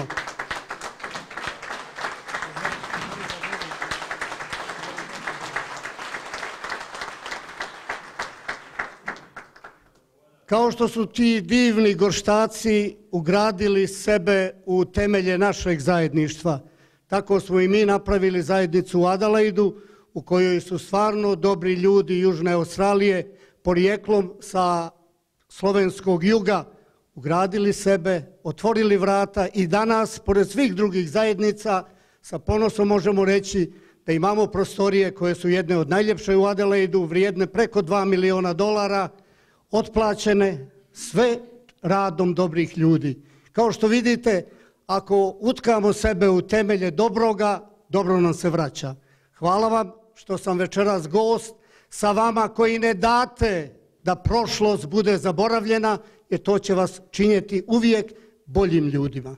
Kao što su ti divni Gorštaci ugradili sebe u temelje našeg zajedništva, tako smo i mi napravili zajednicu u Adelaidu, u kojoj su stvarno dobri ljudi Južne Australije, porijeklom sa slovenskog juga, ugradili sebe, otvorili vrata i danas, pored svih drugih zajednica, sa ponosom možemo reći da imamo prostorije koje su jedne od najljepše u Adelaidu, vrijedne preko $2 miliona, otplaćene sve radom dobrih ljudi. Kao što vidite, ako utkamo sebe u temelje dobroga, dobro nam se vraća. Hvala vam što sam večeras gost sa vama koji ne date da prošlost bude zaboravljena, jer to će vas činiti uvijek boljim ljudima.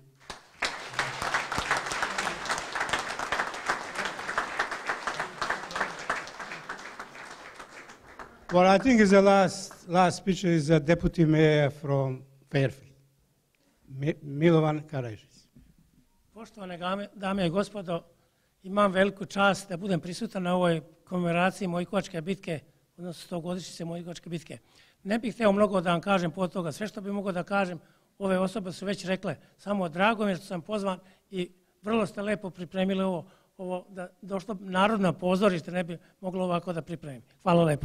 Well, I think is the last speaker is the deputy mayor from Fairfield, Milovan Karajičić. Poštovane dame i gospodo, imam veliku čast da budem prisutan na ovoj komemoraciji Mojkovačke bitke, odnosno 100-godišnjice Mojkovačke bitke. Ne bih htio mnogo da vam kažem po toga, sve što bih mogao da kažem, ove osobe su već rekle, samo drago mi je što sam pozvan i vrlo ste lepo pripremili ovo da došlo narodno pozorište, ne bi moglo ovako da pripremim. Hvala lepo.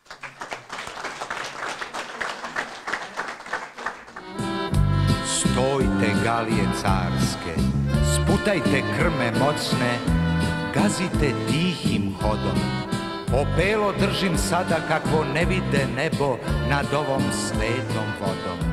Stojte galije carske, sputajte krme moćne, gazite tihim hodom. Opelo držim sada kakvo ne vide nebo nad ovom svetom vodom.